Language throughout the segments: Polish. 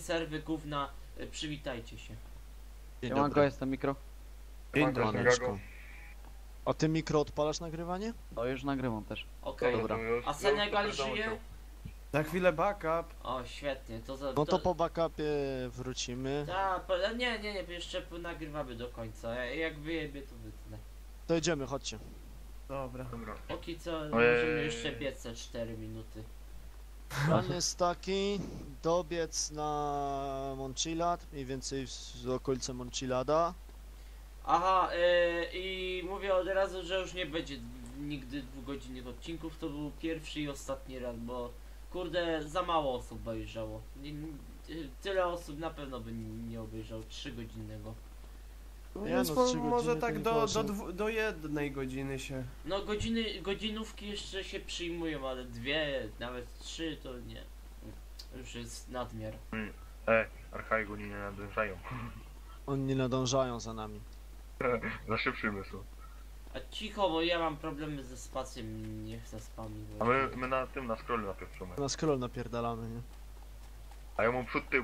serwy, gówna, przywitajcie się. Dzień Siemanko, dobry. jestem mikro. Dzień dobry. A ty mikro odpalasz nagrywanie? To już nagrywam też. Okej. Dobra. A Senegal żyje? Za chwilę backup. O, świetnie, to za... No to po backupie wrócimy. Nie, jeszcze nagrywamy do końca. Jak wyjebie, to wytnę. To idziemy, chodźcie. Dobra. Póki co możemy jeszcze biec 4 minuty. Plan jest taki, dobiec na Moncilad, mniej więcej w okolice Moncilada. Aha, i mówię od razu, że już nie będzie nigdy 2-godzinnych odcinków. To był pierwszy i ostatni raz, bo kurde, za mało osób obejrzało. Tyle osób na pewno by nie obejrzał 3-godzinnego. No Nie, więc no, 3 może godziny tak to do 1 godziny się. No godzinówki jeszcze się przyjmują, ale 2, nawet 3 to nie. Już jest nadmiar. Archaigu nie nadążają. Oni nie nadążają za nami. Za szybszy mysł. A cicho, bo ja mam problemy ze spacją, nie chcę spamić. A my na scrollu napieprzamy. Na scroll napierdalamy, nie? A ja mam przód tył.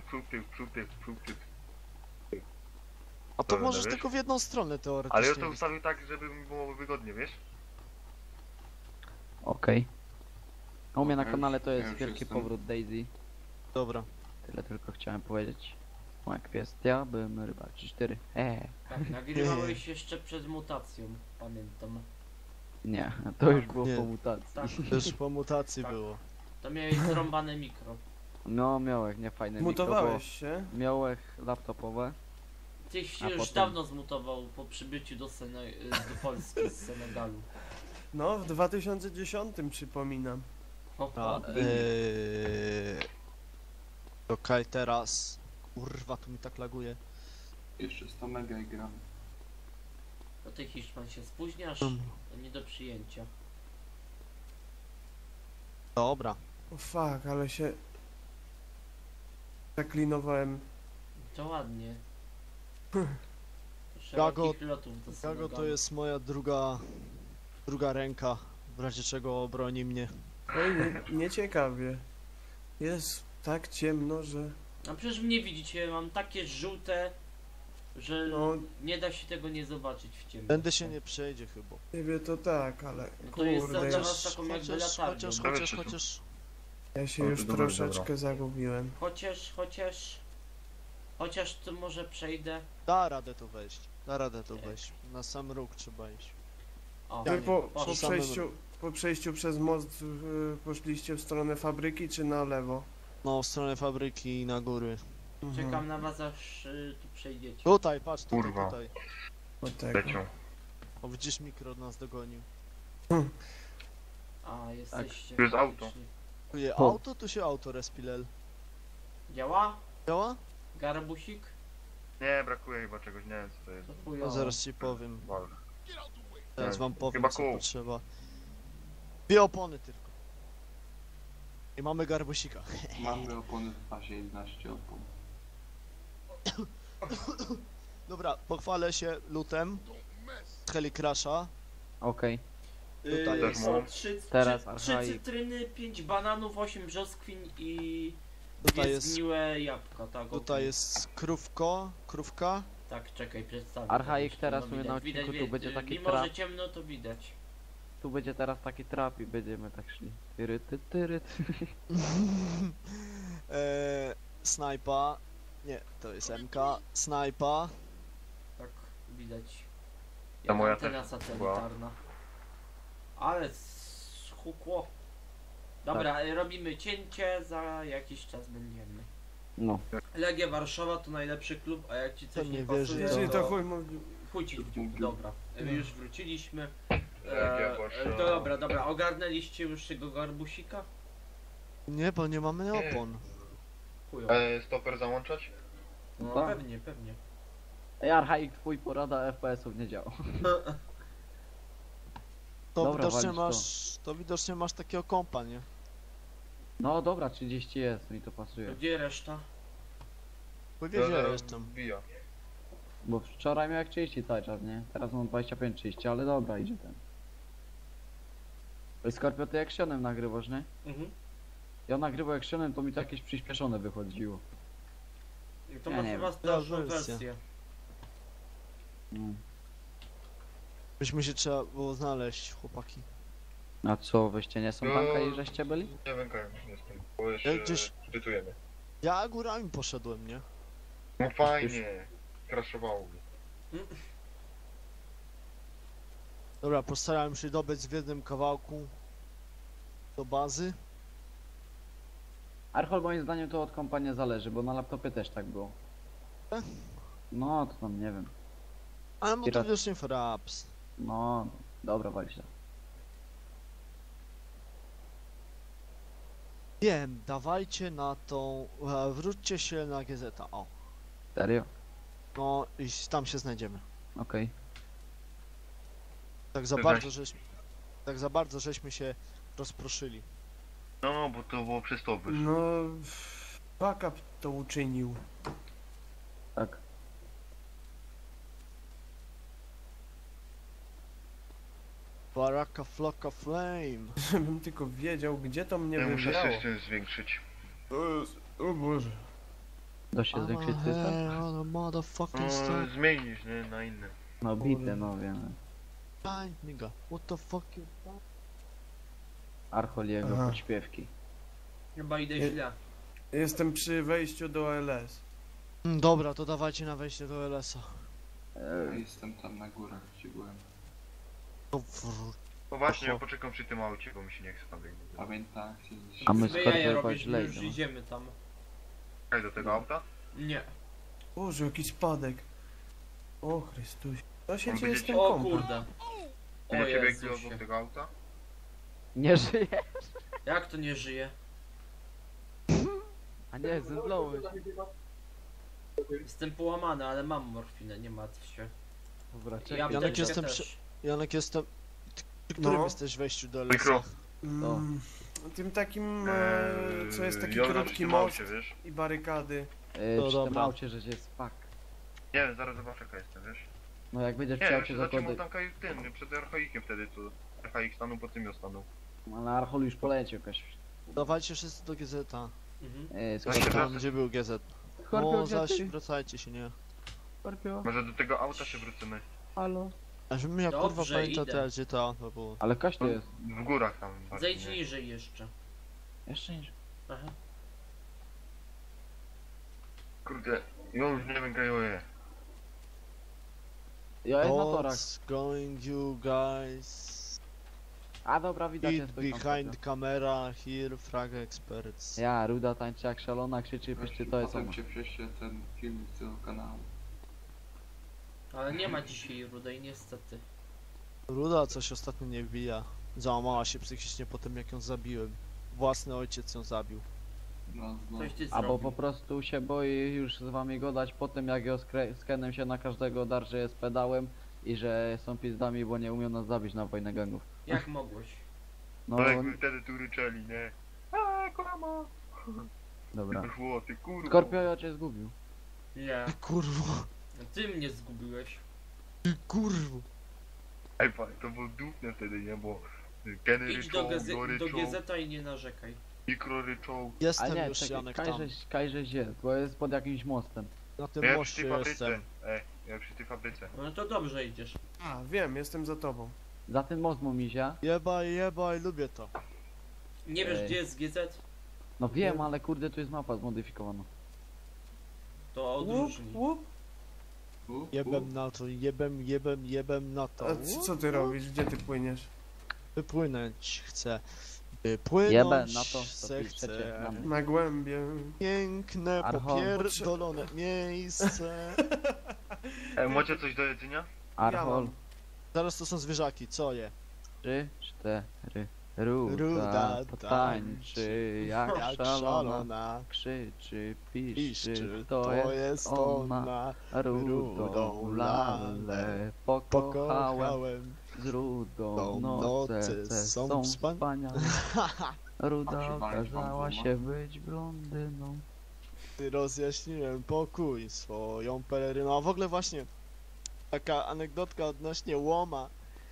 A to To możesz wiesz? tylko w jedną stronę teoretycznie. Ale ja to ustawił tak, żeby mi było wygodnie, wiesz? Okej. A u mnie na Okej, kanale to ja jest już wielki jestem. powrót Daisy. Dobra. Tyle tylko chciałem powiedzieć. Moja kwestia, byłem ryba 4. Tak, nagrywałeś jeszcze przed mutacją, pamiętam. Nie, to już było Nie. po mutacji. Tak, Też po mutacji Tak. było. to miałeś zrąbane mikro. No miałek, nie fajne mikro, Mutowałeś się? bo miałek laptopowe. Tyś A się już potem- dawno zmutował po przybyciu do Polski z Senegalu. No, w 2010 przypominam. Hopa. Okej, teraz. Kurwa, tu mi tak laguje. Jeszcze 100 mega i gramy. To ty Hiszpan się spóźniasz? To nie do przyjęcia. Dobra. O fuck, ale się... zaklinowałem. To ładnie. Gago- Szerokich lotów do Gago to Senegalu. jest moja druga ręka, w razie czego obroni mnie. Oj, nieciekawie. Jest tak ciemno, że... A przecież mnie widzicie, mam takie żółte, że No, nie da się tego nie zobaczyć w ciemności. Będę się nie przejdzie chyba. ciebie to tak, ale... No to jest Kurde, dla ja, was taką jakby chociaż, latarnią. chociaż. ja się O, już dobra, troszeczkę dobra. zagubiłem. Chociaż to może przejdę. Da radę to wejść. Da radę to wejść. Na sam róg trzeba iść. O, Wy nie, poszło. po przejściu przez most poszliście w stronę fabryki czy na lewo? No, w stronę fabryki i na góry. Czekam na was aż tu przejdziecie. Tutaj, patrz, tutaj, Kurwa. tutaj. Od tego. Lecią. O, widzisz, mikro nas dogonił. A, jesteście. Tu jest auto. faktycznie. Tu je O. auto, tu się auto respilel. Działa? Działa? Garbusik? Nie, brakuje chyba czegoś, nie wiem co to jest. To No chujowo. zaraz ci powiem. Wal. Teraz Nie, wam powiem, chyba co kół. potrzeba. 2 opony tylko. I mamy garbusika. Mamy opony w pasie 11 opon. Dobra, pochwalę się lutem. Z Helicrasha. Okej. Tutaj jest. Są 3 Teraz archaik. cytryny, 5 bananów, 8 brzoskwin i Tutaj 2 jest, zgniłe jabłka, tak? tutaj okej. jest krówka. Tak, czekaj, przedstawię. Archaik to teraz no, u mnie na odcinku tu będzie taki Mimo, trap. że ciemno, to widać. Tu będzie teraz taki trap i będziemy tak szli. Tyryt. Snajpa. Nie, to jest MK. Snajpa. Tak, widać. Ta moja antena też satelitarna. Ale schukło. Dobra, Tak. robimy cięcie, za jakiś czas będziemy. No. Legia Warszawa to najlepszy klub, a jak ci coś To nie nie pasuje, wierzy, Jeżeli to to chuj mówił. chuj ci w dziób. Dobra, już wróciliśmy. Legia Warszawa. Dobra, ogarnęliście już tego garbusika? Nie, bo nie mamy opon. Chujo. Stoper załączać? No tak. pewnie. Ej, Archaik, twój porada FPS-ów nie działa. To Dobra, widocznie walić masz. To widocznie masz takiego kompa, nie? No dobra, 30 jest, mi to pasuje. Gdzie reszta? Powiedziałem jeszcze. Bija. Bo wczoraj miałem 30 cały czas, nie? Teraz mam 25-30, ale dobra, idzie ten. Ej, Skorpio, ty actionem nagrywasz, nie? Mhm. Ja nagrywam actionem, to mi to jakieś przyspieszone wychodziło. To Ja ma nie chyba wiem. starszą wersja. wersję. Byśmy się trzeba było znaleźć, chłopaki. A co, wyście nie są tanka i żeście byli? Nie wękają, nie spać, bo jeszcze gdzieś- szczytujemy. Ja górami poszedłem, nie? No fajnie, kraszowało mnie. Dobra, postarałem się dobiec w jednym kawałku do bazy. Archol moim zdaniem to od kompanii zależy, bo na laptopie też tak było. Tak? No, to tam nie wiem. Ale no to Pirat- widocznie fraps. No, dobra, wali się. Wiem, dawajcie na tą... wróćcie się na GZ. O. Serio? No i tam się znajdziemy. Okej. Tak za To bardzo weź. żeśmy... Tak za bardzo żeśmy się rozproszyli. No, bo to było przez to wyszło. No, backup to uczynił. Tak. Baraka flocka flame. Żebym tylko wiedział, gdzie to mnie Ja muszę wybrało. system zwiększyć. O Boże. Da się zwiększyć system? Hey, on a motherfucking No, stop. zmienisz, nie? Na inne. No, bite, no wiemy. Fine, nigga. What the fuck you... Archol i jego Aha. podśpiewki. Chyba idę Nie- źle. Jestem przy wejściu do LS. Dobra, to dawajcie na wejście do LS-a. Ja jestem tam na górach, gdzie byłem. To No właśnie, ja Oho. poczekam przy tym aucie, bo mi się nie chce tam biegać. Pamiętam, jak się A my Wy z jaja Skorpią robisz, my źle już idą. idziemy tam. Kaj do tego auta? Nie. Boże, jaki spadek. O Chrystuś. To się On dzieje z będzie- tym O kompem. kurde. O Ile cię biegnie Jezusie. obok tego auta? Nie żyje! Jak to nie żyje? A nie, zemdlałeś. Jestem połamany, ale mam morfinę, nie martw się. Dobra, I czekaj. Janek, apteczkę jestem też. Janek, jestem... Przy którym No. jesteś w wejściu do Mikro. LS-a? Tym takim, co jest taki ja na krótki tym most aucie, wiesz? i barykady. No Przy tym dobra. aucie, że cię spak. Nie wiem, zaraz zobaczę jaka jestem, wiesz? No jak będziesz Nie, chciał ja cię się zacząłem zakładać. od tanka ten, przed archaikiem wtedy, to archaik stanął, po tym ja stanął. Ale Archol już poleciał jakaś. Dawajcie wszyscy do GZ-a. Mhm. Właśnie Skorpio. Tam, gdzie był GZ. Skorpio, No, gdzie zaś ty? wracajcie się, nie? Skorpio, Może do tego auta się wrócimy. halo. A żebym ja kurwa Dobrze, pamiętał idę. teraz, gdzie to było. Ale kaś to jest. W górach tam. bardziej, Zejdź nie? niżej jeszcze. Jeszcze niż. Aha. Kurde, ja już nie wiem gajoję. Ja jest na torach. What's going you guys? A dobra, widać Eat jest stoi tam behind Skorpio. camera, here frag experts. Ja, Ruda tańczy jak szalona, krzyczy, pyszczy, to jest Potem ona. cię prześlę ten filmik z tego kanału. Ale nie ma dzisiaj rudej, niestety. Ruda coś ostatnio nie wbija. Załamała się psychicznie po tym, jak ją zabiłem. Własny ojciec ją zabił. No, Coś ty Albo zrobił. po prostu się boi już z wami gadać po tym, jak ją skenem się na każdego dar, że jest pedałem i że są pizdami, bo nie umią nas zabić na wojnę gangów. Jak mogłeś? No, No jakby wtedy tu ryczeli, nie? Kłama! dobra. Wyszło, ty kurwa. Skorpio ja cię zgubił. Nie. Kurwa, Ty mnie zgubiłeś. kurwa. Ej, to było dupne wtedy, nie? Bo Kenny Idź ryczą, do, go do ryczą, GZ i nie narzekaj. mikro ryczą. A Jestem nie, już, czekaj, Janek, tam. Kajżeś jest, bo jest pod jakimś mostem. Na tym Ja przy moście tej fabryce. jestem. Ja przy tej fabryce. No to dobrze idziesz. A, wiem, jestem za tobą. Za ten most mu mizia. Jebaj, lubię to. Nie wiesz Ej. gdzie jest GZ? No wiem, ale kurde tu jest mapa zmodyfikowana. To Łup, odróżnij. łup. Jebem na to, jebem na to. A co ty robisz? Gdzie ty płyniesz? Wypłynąć chcę. Wypłynąć Jebem na to, se to piszecie chcę. na mnie. Na głębie. Piękne, Archo. popierdolone miejsce. Macie coś do jedzenia? Archol, mam. Zaraz to są zwierzaki, co je? 3, 4. Ruda Ruda tańczy jak Jak szalona. szalona. Krzyczy, piszczy, Piszczy, to jest ona. ona. Rudą Rudą lalę lalę pokochałem. Pokochałem. Z rudą Tą noce noce są są wspaniałe. Ruda A przywalić wam okazała dwoma? się być blondyną. Rozjaśniłem pokój swoją peleryną. A w ogóle właśnie taka anegdotka odnośnie łoma.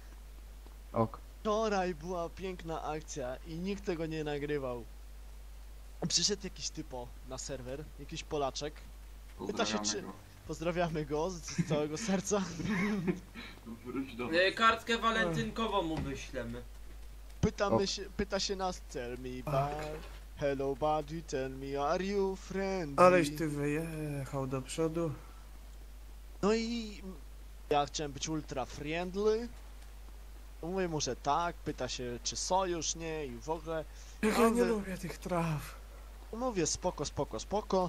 Ok. Wczoraj była piękna akcja i nikt tego nie nagrywał. Przyszedł jakiś typo na serwer, jakiś Polaczek Pyta się, Pozdrawiamy czy- go. Pozdrawiamy go z całego serca. Wróć do nas. Kartkę walentynkową mu wyślemy. Pyta się nas, tell me bye. Hello buddy, tell me are you friendly? Aleś ty wyjechał do przodu. No i ja chciałem być ultra friendly. Mówię mu, że tak, pyta się czy sojusz, nie i w ogóle. Jak ja nie Ale- lubię tych traw. Mówię spoko, spoko, spoko.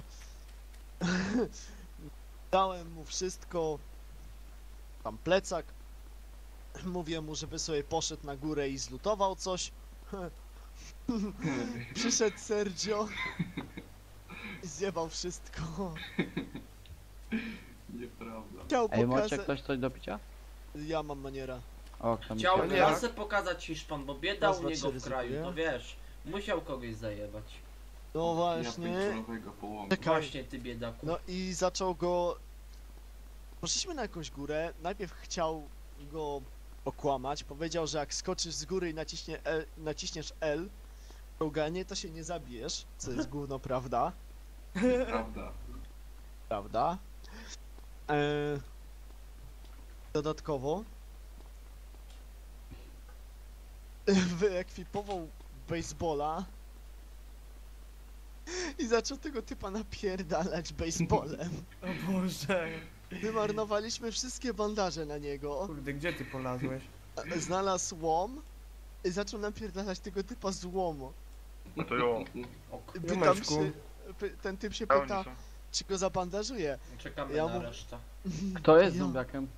Dałem mu wszystko. Tam plecak. Mówię mu, żeby sobie poszedł na górę i zlutował coś. Przyszedł Sergio i zjebał wszystko. Nieprawda. Chciał Ej, macie pokazać... ktoś coś do picia? Ja mam maniera. O, kto mi Chciał się... nie. klasę pokazać Hiszpan, bo bieda Raz, u dwa, niego trzy, w kraju, ryzykuję. to wiesz. Musiał kogoś zajebać. No Ja właśnie. pięciorowego połowę. Czekaj. Właśnie ty biedaku. No i zaczął go... Poszliśmy na jakąś górę. Najpierw chciał go okłamać. Powiedział, że jak skoczysz z góry i naciśniesz L w czołganie, to się nie zabijesz. Co jest gówno prawda. Prawda. Prawda? Dodatkowo wyekwipował baseballa i zaczął tego typa napierdalać baseballem. O Boże. Wymarnowaliśmy wszystkie bandaże na niego. Kurde, gdzie ty polazłeś? Znalazł łom i zaczął napierdalać tego typa z łomu. No to jo. O, Pytam Jomeczku. się, ten typ się A oni pyta, są. czy go zabandażuje. czekamy Ja na mu- resztę. Kto jest Ja- zombiakiem?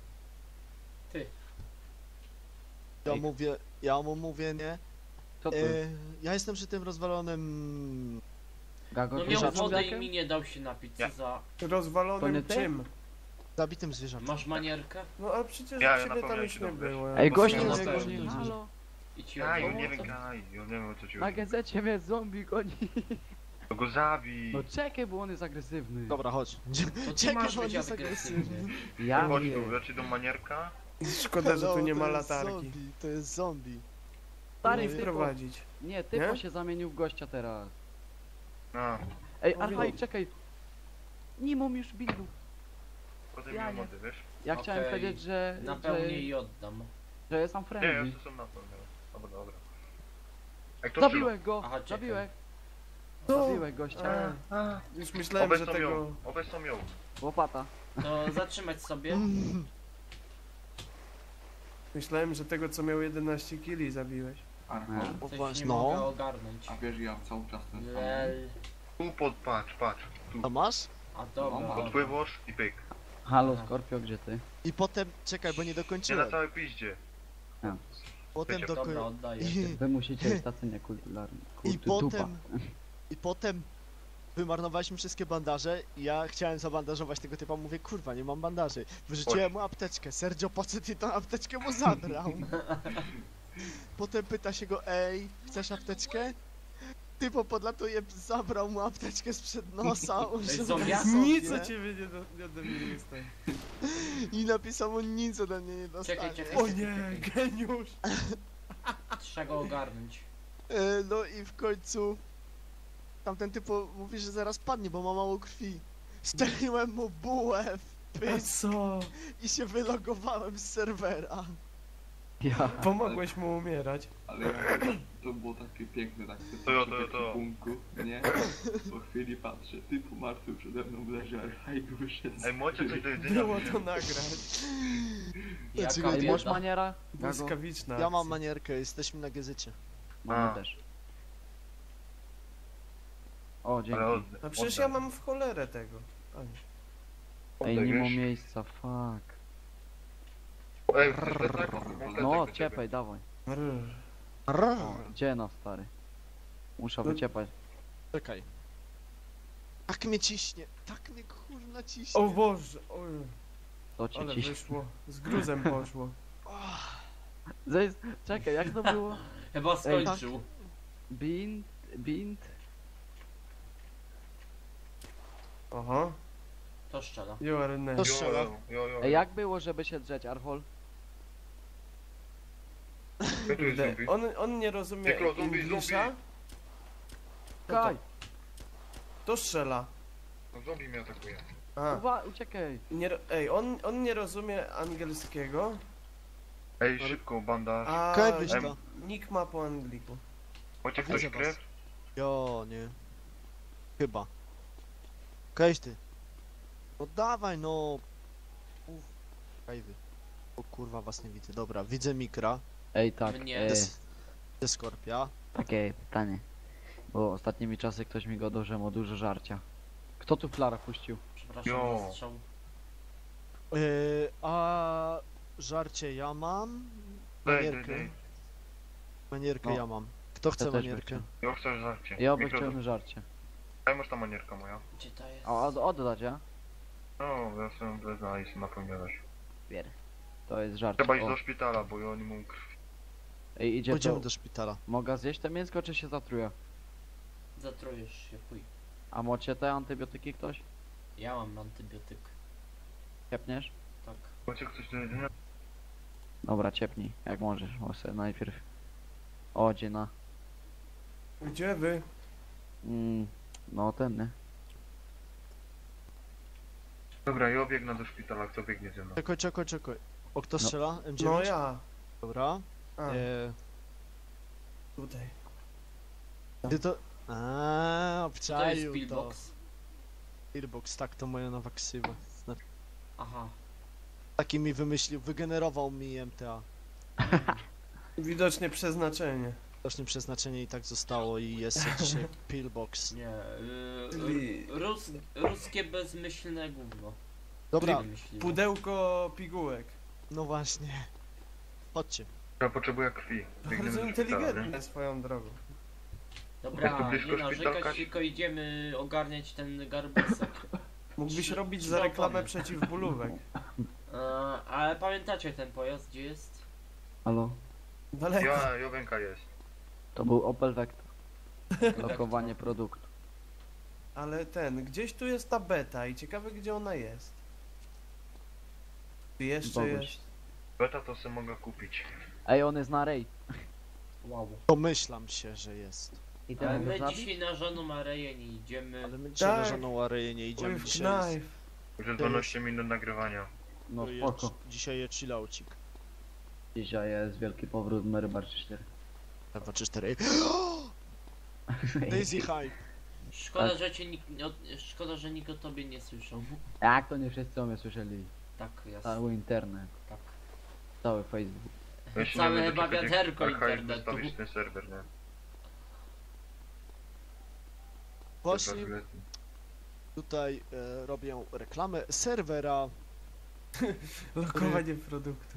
Ja mu mówię, nie. Co to? Ja jestem przy tym rozwalonym... Gago, No ty miał jest wodę i zombiakiem? mi nie dał się napić, co Ja. za... To nie Rozwalonym ty? czym? zabitym zwierzęciem. Masz manierkę? No a przecież Ja na ciebie pewno tam nie już nie się było. Ej, Bo gościu, są na nie pewno goni. ludzie. Halo? I ci Kaj, odwołał, nie wiem, to- Kaj, ja nie wiem o co ci Na chodzi. gazecie mnie zombie goni. To go zabij. No czekaj, bo on jest agresywny. Dobra, chodź. To ty Czekaj, masz bo on być jest agresywny. Ja Chodź wiem. tu, ja ci dam manierka. Szkoda, że tu Hello, nie ma to jest latarki. Zombie, to jest zombie. Stary, Nie typo, Prowadzić. nie, typo Nie? się zamienił w gościa teraz. No, Ej, Mówię. Arfaj, czekaj. Nie mam już bindu. potem Ja mi nie. mody, wiesz? Ja chciałem Okej. powiedzieć, że Napełnię i oddam. jest sam Nie, friendly. ja to są na pewno. Dobra, dobra. Ej, kto strzela? Zabiłeś go! Aha, czekaj. Zabiłeś! Co? Zabiłeś gościa. Już myślałem, że Obecną tego... ją, obecną ją. Łopata. To zatrzymać sobie. Myślałem, że tego co miał 11 kili zabiłeś. Archo, O, Coś właśnie, nie no. mogę ogarnąć. a wiesz, ja cały czas ten sam. Lel. Tu patrz, patrz. Tu To masz? A dobra. No, dobra. podpływasz i pyk. Halo, Skorpio, gdzie ty? I potem, czekaj, bo nie Nie na dokończyłem. całej piździe. Potem Wiecie, Dobra, dokończyłem. oddaję. Wy musicie mieć tacy niekularni. I potem wymarnowaliśmy wszystkie bandaże i ja chciałem zabandażować tego typa, mówię, kurwa, nie mam bandaży. Wyrzuciłem mu apteczkę, Sergio podszedł i tą apteczkę mu zabrał. Potem pyta się go, ej, chcesz apteczkę? Typo podlatuje, zabrał mu apteczkę sprzed nosa, użył zombiak? na Nic sobie o ciebie nie ode mnie nie dostanie. i napisał mu nic ode mnie nie dostanie. Czekaj, czekaj. O nie, geniusz! Trzeba go ogarnąć. No i w końcu tamten typu mówi, że zaraz padnie, bo ma mało krwi. Strzeliłem mu bułę w A pysk co? i się wylogowałem z serwera. Ja. Pomogłeś mu umierać. Ale to było takie piękne, tak To. punku, nie? Po chwili patrzę, ty martwy przede mną leży, Archaj wyszedł. Ej, macie coś do jedzenia? Było to nagrać. Jaka Czekaj, Ej, bieda. masz maniera? Gago? Błyskawiczna Ja mam akcja. manierkę, jesteśmy na gazecie. Mamy A. też. O, dzięki. Ale A przecież ja mam w cholerę tego. Oj. Ej, nie ma miejsca, fuck. Ej, chcesz plecak? Mam plecak No, do ciebie. ciepaj, dawaj. Rrr. O, gdzie nas, stary? Muszę No- wyciepać. Czekaj. Tak mnie ciśnie, tak mnie kurna ciśnie. O Boże, oj, To cię ale ciśnie. wyszło. Z gruzem poszło. Czekaj, jak to było? Chyba skończył. Bint? Oho, To szczela. you are To next. strzela. Jo. Ej, jak było, żeby się drzeć, Arhol? Kto tu jest Kurde, zombie? on nie rozumie Pieklo, zombie, Englisha? zombie. Kaj! To strzela. No zombie mnie atakuje. A, Uciekaj. ej, on nie rozumie angielskiego, Ej, szybko, bandaż. a Kaj em, to. nick ma po angliku. Macie widzę ktoś was. krew? Jo, nie. Chyba. Kajś ty. No dawaj no. Kajwy. O kurwa was nie widzę. Dobra, widzę mikra. Ej, tak. Mnie. Widzę Skorpia. Takie pytanie. Bo ostatnimi czasy ktoś mi gadał, że ma dużo żarcia. Kto tu flara puścił? Przepraszam Jo. za strzał. A żarcie ja mam. Daj. Manierkę No. ja mam. Kto chce Ja też manierkę? bym Ja chcę żarcie. Ja Mikro- chciałem żarcie. Daj, masz ta manierka moja. Gdzie to jest? A oddać, ja? No, ja sobie wezmę i napełniać. To jest żarcie. Trzeba iść O. do szpitala, bo ja nie mam krwi. Ej, idzie Pójdziemy to... do szpitala. Mogę zjeść te mięsko, czy się zatruję? Zatrujesz się, chuj. A macie te antybiotyki ktoś? Ja mam antybiotyk. Ciepniesz? Tak. Macie coś do jedzenia? Dobra, ciepnij, jak możesz. Bo sobie najpierw... O, dziena. Gdzie wy? No ten, nie? Dobra, ja biegnę do szpitala, kto biegnie ze mną? Czekaj. O, kto No. strzela? M9? No ja. Dobra. A, tutaj. Ty to... Aaa, Co to obczaił jest to. pillbox? Pillbox, tak, to moja nowa ksywa. Aha. Taki mi wymyślił, wygenerował mi MTA. Widocznie przeznaczenie. Widocznie przeznaczenie i tak zostało i jest dzisiaj Pillbox. Nie. Czyli- Ruskie bezmyślne gówno. Dobra, Wymyśliłem. Pudełko pigułek. no właśnie. Chodźcie. Ja potrzebuję krwi. Biegniemy Bardzo do szpitala, nie? inteligentne swoją drogą. Dobra, Tu blisko nie szpitalka narzekać, się- tylko idziemy ogarniać ten garbusek. Mógłbyś Trzy- robić trzy za reklamę opony. przeciwbólówek. Ale pamiętacie ten pojazd, gdzie jest? Halo? Daleko. Jowenka jest. To był Opel Vectra. Lokowanie produktu. Ale gdzieś tu jest ta beta i ciekawe gdzie ona jest. Tu jeszcze Boguś. jest. Beta to sobie mogę kupić. Ej, on jest na raid. Wow. Domyślam się, że jest. I Ale ten my zabić? dzisiaj na żoną Mareję nie idziemy. Ale my dzisiaj na Tak. żadną areję nie idziemy With dzisiaj. knife. Już jest 12 minut nagrywania. No To spoko. jest, dzisiaj jest chillaucik. Dzisiaj jest wielki powrót Mary Bar 4. 2, 3, 4. Daisy Hype. Szkoda, Tak. że cię nikt, szkoda, że nikt o tobie nie słyszał. Jak to nie wszyscy o mnie słyszeli? Tak, jasne. Cały internet, Tak. cały Facebook. Ja się Całe nie będę chyba czekać, wiaderko jak Archive internetu. wystawić ten serwer, nie? Właśnie Serwer tutaj robię reklamę serwera, Lokowanie produktu.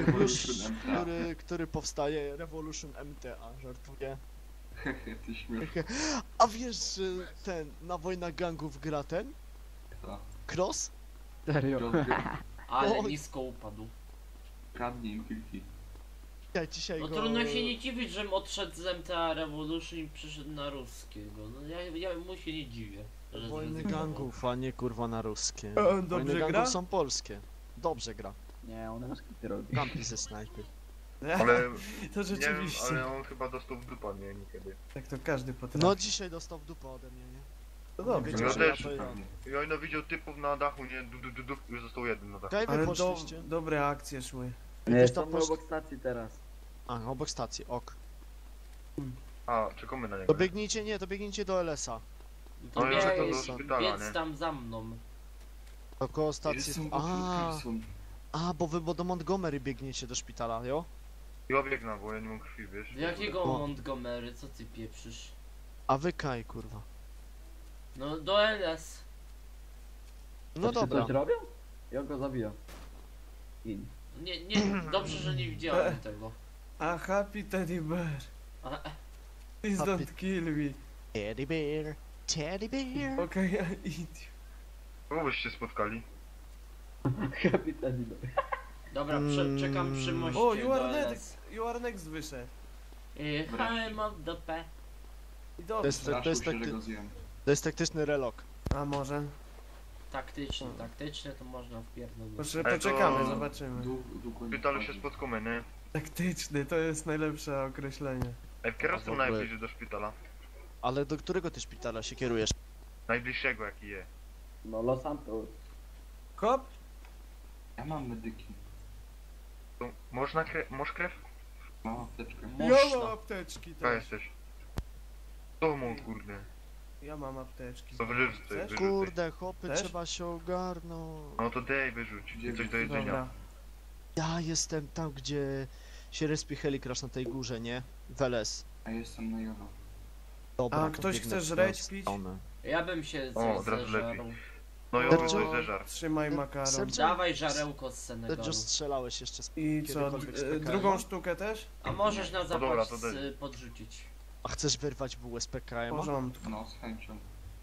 który powstaje Revolution MTA, żartuję. Ty śmieszny. A wiesz, że na wojnach gangów gra ten? To. Cross? Serio? Ale Oj. nisko upadł. Kradnij im kilki. Ja dzisiaj No go... trudno się nie dziwić, żem odszedł z MTA Revolution i przyszedł na ruskiego. No ja mu się nie dziwię. Że Wojny zrezygnował. gangów, a nie kurwa na ruskie. A on dobrze Wojny gangów gra? są polskie. Dobrze gra. Nie, on skity robi. Kampi ze snajpy. Ale To nie wiem, rzeczywiście. ale on chyba dostał w dupa, nie? Niekiedy. Tak to każdy potrafi. No dzisiaj dostał w dupę ode mnie, nie? to nie dobrze. wiecie, Ja że też. ja to- Ja no widział typów na dachu, nie? Już został jeden na dachu. Kaj wy Ale poszliście? dobre akcje szły. Nie, Jakoś są tam posz- obok stacji teraz. A, obok stacji, ok. A, czekamy na niego. To biegnijcie, nie, to biegnijcie do LS-a. To No jeszcze to biec, do szpitala, biec nie? tam za mną. To koło stacji... Jestem A, Wilson. bo wy bo do Montgomery biegniecie do szpitala, jo? Ja biegnę, bo ja nie mam krwi, wiesz? Z jakiego O. Montgomery? Co ty pieprzysz? A wy Kaj, kurwa. No do LS. No To czy dobra. coś robią? Ja go zabijam. In. Nie, dobrze, że nie widziałem tego. A happy teddy bear. A, Please Happy- don't kill me. Teddy bear, teddy bear. Okej, I eat Kogo byście się spotkali? Kapitanie. dobra, czekam przy moście you. O, you do are LS. next. You are next wyszedł. Jechałem od dupę. I To dobrze. jest, to, Straszył jest się, że takty, go zjem. to jest taktyczny relok. A może? Taktyczne to można wpierdolić. Proszę, Ej, to- poczekamy, zobaczymy. W szpitalu się spotkamy, nie? Taktyczny, to jest najlepsze określenie. Ej, w którym A w są ogóle- najbliżej do szpitala? Ale do którego ty szpitala się kierujesz? Najbliższego jaki je. No Los Santos. Hop. Ja mam medyki. To masz krew? Mam apteczkę. Ja Można. mam apteczki To też. jesteś. To mu kurde. Ja mam apteczki. To wyrzuć ty, Chcesz? wyrzuć. Kurde, chłopy, Też? trzeba się ogarnąć. No to daj wyrzuć. I coś do jedzenia. Dobra. Ja jestem tam, gdzie się respi Helicrash na tej górze, nie? Weles. A jestem na Jowo. Dobra, A to ktoś biegnę chce w żreć, tę pić? stronę. Ja bym się O, od razu zeżarł. No i Sergio- obydwaj zeżar. Trzymaj makaron. Sergio- Dawaj żarełko z Senegalu. Sergio, strzelałeś jeszcze z... I co, Kiedykolwiek z PKM-a? drugą sztukę też? A możesz na dobra, zapas to daj. podrzucić. A chcesz wyrwać bułę z W PKM-a? porządku. No, z chęcią.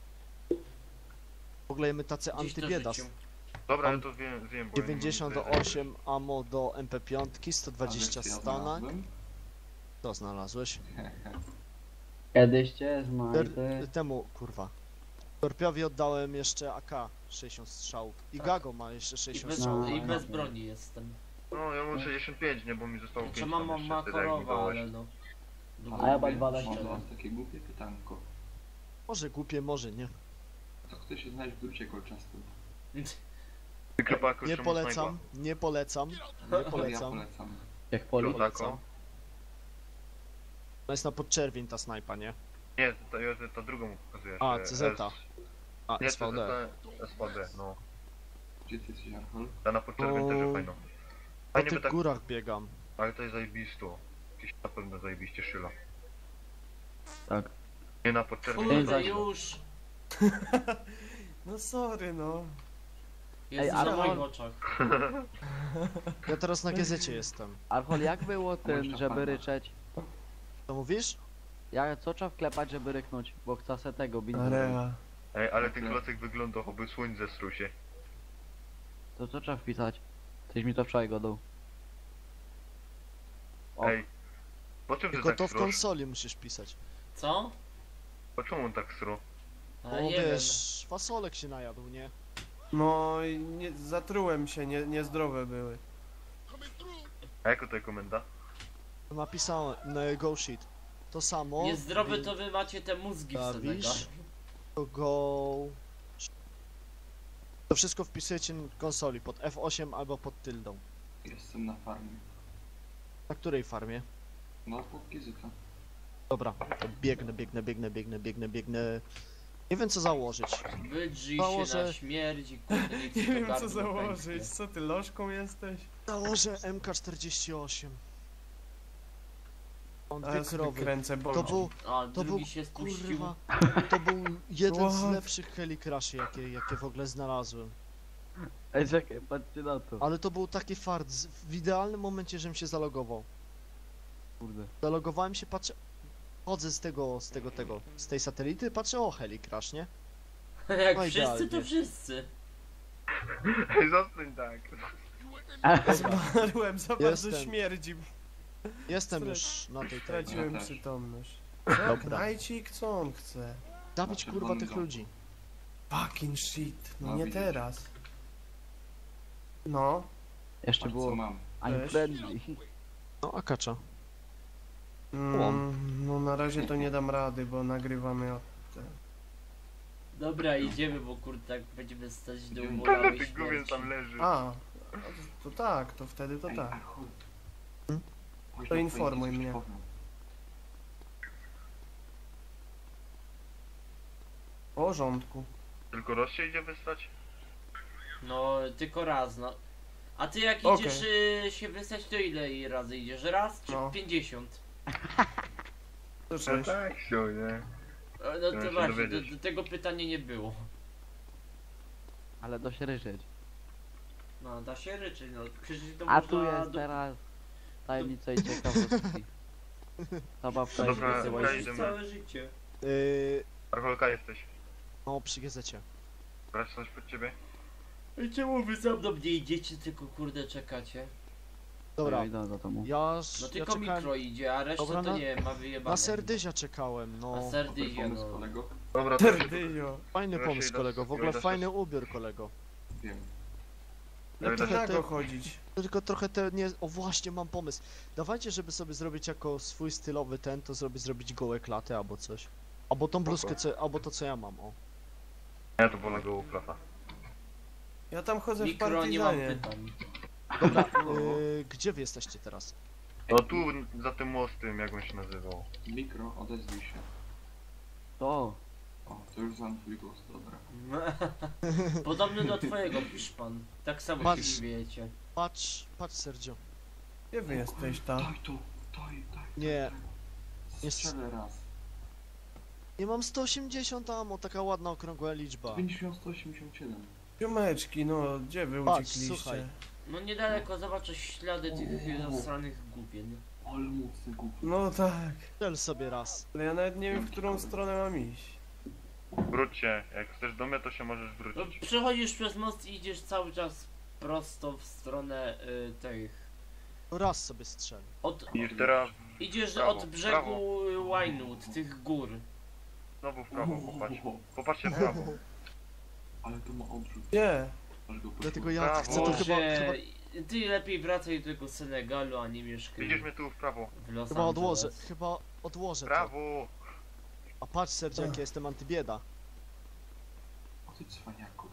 W ogóle my tacy Gdzieś to antybiedas. rzucił. Dobra, ja to wiem, bo ja nie mam 98 ammo do MP5, 120 A wiesz, co ja stanek. znalazłem? To znalazłeś? Kiedyś cię znajdę. Temu, kurwa. Torpiowi oddałem jeszcze AK 60 strzałów. I Tak. Gago ma jeszcze I 60 bez, strzałów. No, I bez no. broni jestem. No, ja mam 65, nie, bo mi zostało 5 Czy mam tam jeszcze, tyle jak mi makorowa, dałeś. ale no. A ja mam Mówię, 12 mam do lat. was takie głupie pytanko. Może głupie, może nie. To kto się znaleźć w drucie kolczastym? Wyklepaku Nie czemu polecam, nie polecam, nie To ja polecam. polecam. Jak poli? snajpa? Taką? To jest na podczerwień ta snajpa, nie? Nie, to drugą pokazujesz. A, e, CZ. A, Nie, SVD. SVD, no. Gdzie ty jesteś, Archol? Ta na podczerwień też jest fajną. Po Fajnie by tych tak, górach biegam. ale to jest zajebisto. Jakieś na pewno zajebiście szyla. Tak. Nie na podczerwień. Kurde, zaś- już! No sorry, no. Jest ale na moich on- oczach. Ja teraz na GZ jestem. Archol, jak było ten, Jeszcze żeby pana. ryczeć? Co mówisz? Co trzeba wklepać, żeby ryknąć? Bo chcę se tego bić. Area. Ej, ale ten klocek wygląda, oby słoń zestruł się. To co trzeba wpisać? Coś mi to wczoraj godał. O. Ej, po czym ty Tylko tak to w strusz? konsoli musisz pisać. Co? Po czemu on tak stru? A Bo nie wiesz, fasolek się najadł, nie? No i nie, zatrułem się, niezdrowe były. A jaka to jest komenda? Napisałem na go shit. To samo. wiem. Niezdrowe to wy macie te mózgi w Senegalu. Bawisz? To go... To wszystko wpisujecie na konsoli pod F8 albo pod tyldą. Jestem na farmie. Na której farmie? No, pod Gizyta. Dobra, to biegnę. Nie wiem co założyć. Wydrzyj Mało, się na że- śmierć i kurde niech Nie ci to wiem co gardło założyć. pęknie. Co ty, lożką jesteś? Założę MK48. Mam A dwie ja sobie krowy. kręcę To bolą. był, A, to drugi był, się spuścił. kurwa, to był jeden z What? lepszych Helicraszy, jakie w ogóle znalazłem. Ej, czekaj, patrzcie na to. Ale to był taki fart, w idealnym momencie, żebym się zalogował. Kurde. Zalogowałem się, patrzę, chodzę z tej satelity, patrzę, o Helicrash, nie? Jak No wszyscy, to idealnie. wszyscy. Ej, zostań tak. Zmarłem, za bardzo Jestem. śmierdzi. Jestem Stra- już na tej Straciłem Ja też. przytomność. Dobra. Knajcik, co on chce? Zabić Na kurwa czerwonym tych domku. ludzi. Fucking shit. No No, nie widzisz. teraz. No. Jeszcze Patrz, co było mam. I'm Weź. friendly. No, akacza. No na razie to nie dam rady, bo nagrywamy od... Dobra, idziemy, bo kurde tak będziemy stać do Idziemy. umurały Ten gówien tam leży. A, to tak, to wtedy to Ej, tak. Archol. Hmm? Chodź To na informuj twoje mnie. coś powiem. W porządku. Tylko Ross się idzie wystać? No, tylko raz, no. A ty jak Okej. idziesz się wystać, to ile razy idziesz? Raz czy No. 50? To No cześć. tak, się, nie? No Ja to się właśnie, dowiedzieć. do tego pytania nie było. Ale do się ryczeć. No, da się ryczyć, no. Przecież to A można tu jest do... teraz tajemnica i ciekawostki. Ta babka No się dobra, wysyła okej, i- idziemy. całe życie. Archolka jesteś. No, przy GZ-cie. Brać coś pod ciebie? I czemu wy za mną nie idziecie, tylko kurde czekacie? Dobra, Ja idę do domu. ja No tylko czekałem, mikro idzie, a reszta Dobra, to na- nie ma wyjebane. na Serdyzia czekałem, no. A Dobry Serdyzia, pomysł, no. kolego. Dobra, to się... Terdyjo. Fajny Ja pomysł, się idę- kolego, w ja ogóle idę fajny coś- ubiór, kolego. Wiem. No to Trochę na te- go chodzić. Tylko trochę te nie... O właśnie, mam pomysł. Dawajcie, żeby sobie zrobić jako swój stylowy ten, to zrobić gołe klaty albo coś. Albo tą bluzkę, albo to co ja mam, o. Ja to wolę go uplacha. Ja tam chodzę w Mikro, nie mam partyzanie. pytań. Dobra, gdzie wy jesteście teraz? No tu, za tym mostem, jak on się nazywał. Mikro, odezwij się. To. O, to już znam twój głos, dobra. Podobny do twojego, pisz pan. Tak samo Patrz. się śmiejecie. Patrz, Sergio. Gdzie wy jesteś tam? Daj to, daj. Nie. Nie Strzelę raz. Nie mam 180 ammo, taka ładna okrągła liczba. Będziesz miał 187. Ziomeczki, no gdzie wy Patrz, uciekliście? słuchaj. No niedaleko, zobaczę ślady tych zasranych głupien. Ale mocny głupi. No tak, Strzel sobie raz. ale ja nawet nie wiem, w którą stronę mam iść. Wróćcie, jak chcesz do mnie, to się możesz No, wrócić. przechodzisz przez most i idziesz cały czas prosto w stronę tych... No raz sobie strzel. I teraz Idziesz Prawo, od brzegu Winewood, tych gór. znowu w prawo, popatrz. Popatrzcie w prawo. Ale to ma odrzut. Gdzie? Aż go poszło. Dlatego ja Brawo. chcę to Boże, chyba ty lepiej wracaj do tego Senegalu, a nie mieszkaj Widzisz mnie tu w prawo. w Los Chyba odłożę, Angeles. chyba odłożę to. Prawo! A patrz Sergio, jak ja jestem antybieda. O ty cwaniaku.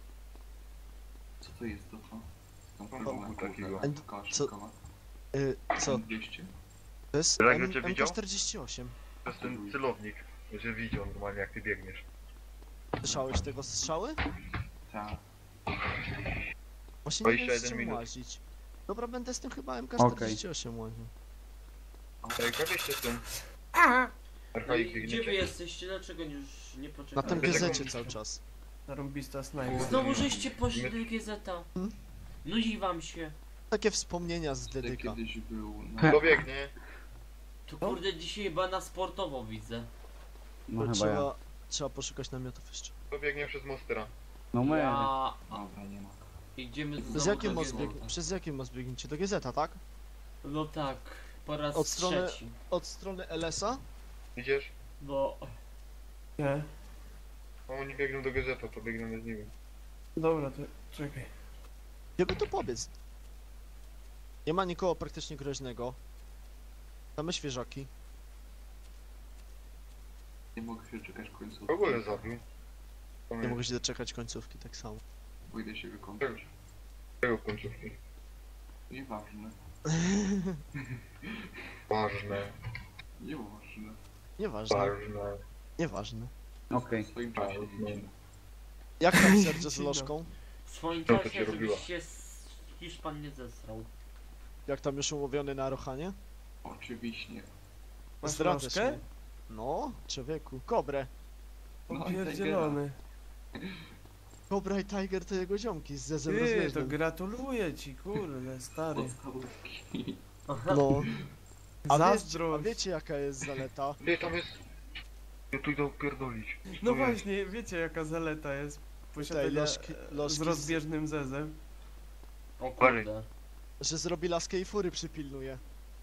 Co to jest to co? Tam No, kurwa boku takiego. Koła Co? szybkowa. Co? 200? To jest Jak cię widział? MK48. To jest ten celownik, że widział normalnie jak ty biegniesz. Słyszałeś tego strzały? Tak. Właśnie nie wiem 21 z czym minut. łazić. Dobra, będę z tym chyba MK48 łaził. Ej, koniecznie z tym. No RHI i gdzie wy biegniecie. jesteście? Dlaczego już nie Na poczekacie? tym Wiesz, gazecie jaką- cały czas. Zarąbista snajpa. Znowu żeście poszli do GZ-a. Hmm? Nudzi wam się. Takie wspomnienia z Wtedy dedyka. kiedyś był na... Kto biegnie? Tu kurde dzisiaj chyba na sportowo widzę. No To chyba ja. trzeba poszukać namiotów jeszcze. Kto biegnie przez mostera? No my. Ja... Dobra, nie ma. Idziemy Przez znowu jaki do most GZ-a. przez jaki most biegniecie? Do GZ-a, tak? No tak, po raz Od strony- trzeci. Od strony LS-a? Idziesz? Bo... Nie? A oni biegną do gazeta, to biegnę z nimi. Dobra, to czekaj. Gdzie by tu pobiec? Nie ma nikogo praktycznie groźnego. Same świeżaki. Nie mogę się czekać końcówki. Kogo ja zabił? Nie mogę się doczekać końcówki, tak samo. Pójdę się wykąpać. Czego w końcówki? Nieważne. Ważne, Nieważne. Nieważne, ważne. nieważne. Okej. W swoim czasie dziedzina. Jak tam Sergio z lożką? W swoim Co to czasie ci robiła? żebyś się Hiszpan nie zesrał. Jak tam już umówiony na Rochanie? Oczywiście. Masz Zdradzasz lożkę? mnie. No, człowieku. Kobrę. No, Opierdzielony. Kobra i Tiger to jego ziomki z Zezem Ty, to Rozmierznym. gratuluję ci, kurde, stary. Podstawówki. No. A Zazdrość. wiecie jaka jest zaleta? Ty, tam jest... Ja tu idę upierdolić. No Tu jest. właśnie, wiecie jaka zaleta jest posiadania lożki z rozbieżnym zezem? O kurde. Że zrobi laskę i fury przypilnuje.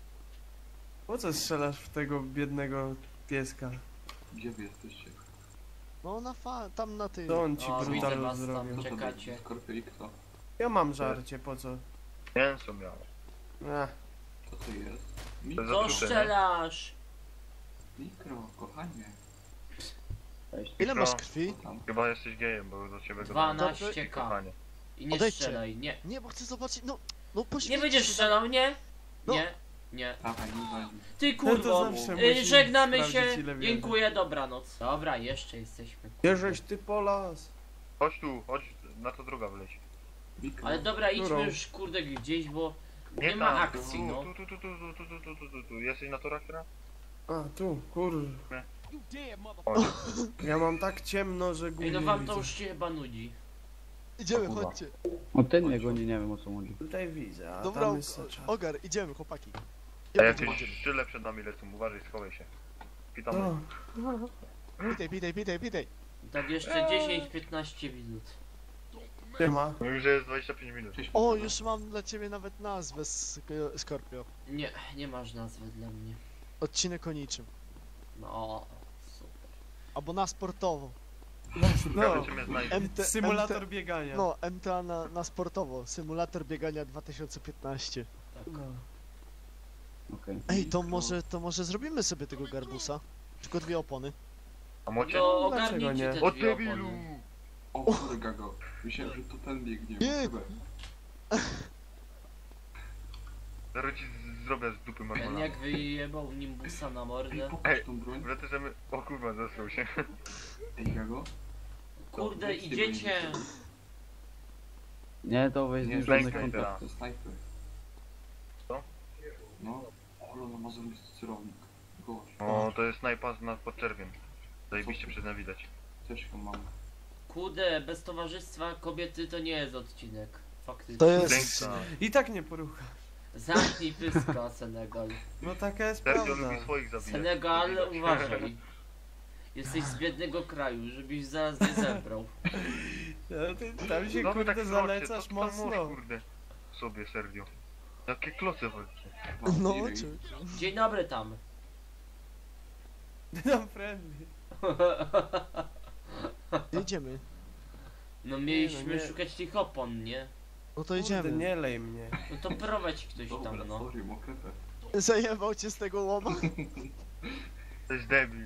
Po co strzelasz w tego biednego pieska? Gdzie wy jesteście? No tam na tej... To on ci O, widzę brutalu was tam. zrobił. Co to Czekacie. będzie? Skorpionik kto? Ja mam żarcie, po co? Mięso miałem. Ech, Co to jest? To Mikro, jest Co zatrute, nie? strzelasz? mikro, kochanie. Ile masz Co? krwi? Co tam? Chyba jesteś gejem, bo do ciebie 12k. Kochanie. I nie Odejdźcie. strzelaj, nie. Nie, bo chcę zobaczyć, no poświęć Nie będziesz się. strzelał, nie? No. Nie. Nie. Dawaj, nie walnij. Ty no kurwo. to zawsze musimy Żegnamy sprawdzić, się. ile wiemy. Dziękuję, dobranoc. Dobra, jeszcze jesteśmy. Bierzesz ty po las. Chodź tu, chodź, na to droga wleć. Mikro. Ale dobra, idźmy Którą? już kurde gdzieś, bo nie Nie ma tam, akcji, no. tu. Jesteś na torach teraz? A, tu, kur... Chodź. Ja mam tak ciemno, że Ej, głównie no wam to widzę. już się chyba nudzi. Idziemy, Kurwa. chodźcie. O ten mnie goni, nie wiem o co chodzi. Tutaj widzę, a Dobra, tam jest soczar. Ogar, idziemy chłopaki. A Idziemy, jakieś idziemy. szczyle przed nami lecą, uważaj, schowaj się. Witamy. No, Pitej. Tak jeszcze 10-15 minut. nie ma. No już jest 25 minut. Cześć, O, Mikro. już mam dla ciebie nawet nazwę, Scorpio. Nie, nie masz nazwy dla mnie. Odcinek o niczym. No, super. Albo na sportowo. No, Ciekawe, czy mnie znajdzie. symulator biegania. No, MTA na sportowo. Symulator biegania 2015. No. Okej. Ej, to może zrobimy sobie tego garbusa. Tylko 2 opony. A mocie? No Dlaczego ogarnijcie nie? te O dwie debilu! opony. O, kurga go. Myślałem, że to ten biegnie. Nie. Chyba. Zaraz ci zrobię z dupy Ten marmolada. jak wyjebał nimbusa na Ej, mordę. pokaż tą broń. Wracamy... O kurwa, zasrał się. Ej, Gago. Kurde, Weź ty idziecie! broń. Nie, to weź Nie, zniszczony snajper. kontakt. To jest snajper. Co? No, ale na mazurnisty celownik. Gość. O, to jest snajpa na podczerwiem. Zajebiście przez nią widać. Też ją mam. Kurde, bez towarzystwa kobiety to nie jest odcinek. Faktycznie. To jest... Dzięki. I tak nie porucha. Zamknij pyska, Senegal. No taka jest Sergio prawda. lubi swoich zabijać. Senegal, To widać. uważaj. Jesteś z biednego kraju, żebyś zaraz nie zebrał. No, ty tam się No wy kurde tak zalecasz to tam mocno. kurde. Sobie, Sergio. Jakie kloce chodźcie. No, Wampiry. czy... Dzień dobry tam. No friendly. Jedziemy. No mieliśmy nie. szukać tych opon, nie? No to Kurde, idziemy. nie lej mnie. No to prowadź ktoś Dobra, tam, no. sorry, mokrepę. Zajebał cię z tego łoma? To jest debil.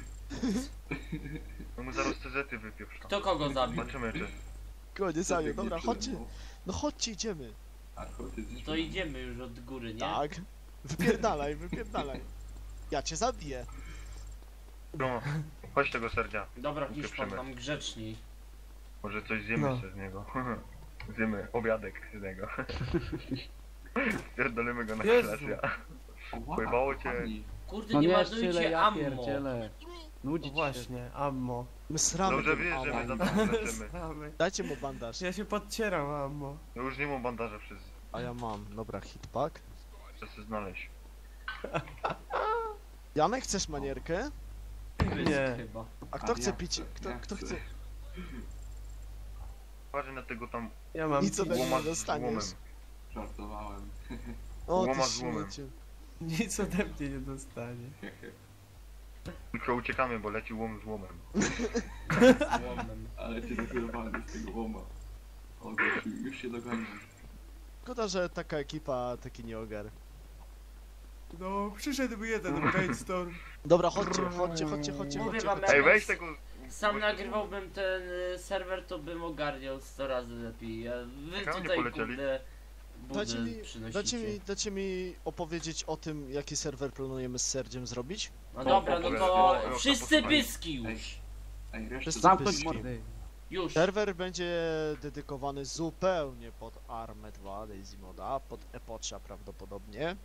No mu zaraz CZ-y wypieprza. Kto kogo zabił? Zobaczymy czy... Koniec Tak zajął. jak Dobra, nie chodźcie. przede mną. No chodźcie, idziemy. A chodź, jesteś To idziemy już od góry, nie? Tak. Wypierdalaj, wypierdalaj. Ja cię zabiję. No, chodź tego Serdzia. Dobra, niż pan Upieprzymy. tam grzeczniej. Może coś zjemy No. jeszcze z niego. Zjemy obiadek z niego. Pierdolimy go na Jezu. klasę. O, wow, Pojebało cię. kochani. Kurde, No nie nie strzelaj, marnujcie ja ammo. pierdzielę. No Nudzić się. właśnie, ammo. My sramy Dobrze tym wiesz, że my ammo. tam leczymy. Sramy. Dajcie mu bandaż. Ja się podcieram ammo. No już nie mam bandaża przez... A ja mam. Dobra, hitpack. Chcę się znaleźć. Janek, chcesz manierkę? Nie. Chyba. A kto A chce ja pić? chcę, ja Kto chcę. chce? Uważaj na tego tam Ja mam Nic ode mnie łoma nie z dostaniesz. łomem. Żartowałem. O, Łoma ty z łomem. śmieciu. nic ode mnie nie dostanie. Tylko uciekamy, bo leci łom z łomem. Łomem. Ale cię dokurwali z tego łoma. O, gościu, już się doganiam. Szkoda, że taka ekipa taki nie ogar. No, przyszedł jeden brainstorm. Dobra, chodźcie. Mówię wam, Ej, weź tego... Sam weź nagrywałbym ten serwer, to bym ogarniał 100 razy lepiej. A wy Jak oni tutaj polecieli? kurde Dajcie budy mi, przynosicie. dajcie mi opowiedzieć o tym, jaki serwer planujemy z Serdziem zrobić. No dobra, no to opowiadaj. wszyscy pyski Ej. już. Ej, resztę Wszyscy Zamknąć pyski. mordy. Już. Serwer będzie dedykowany zupełnie pod Armę 2 Daisy Moda, pod Epocha prawdopodobnie,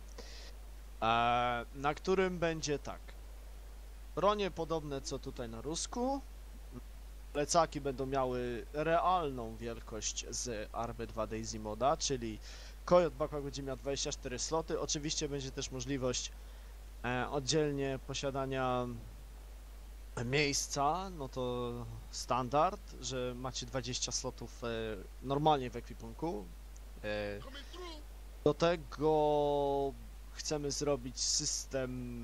na którym będzie tak, bronie podobne co tutaj na Rusku, plecaki będą miały realną wielkość z Army 2 Daisy Moda, czyli Coyote Backpack będzie miał 24 sloty, oczywiście będzie też możliwość oddzielnie posiadania miejsca, no to standard, że macie 20 slotów normalnie w ekwipunku. Do tego chcemy zrobić system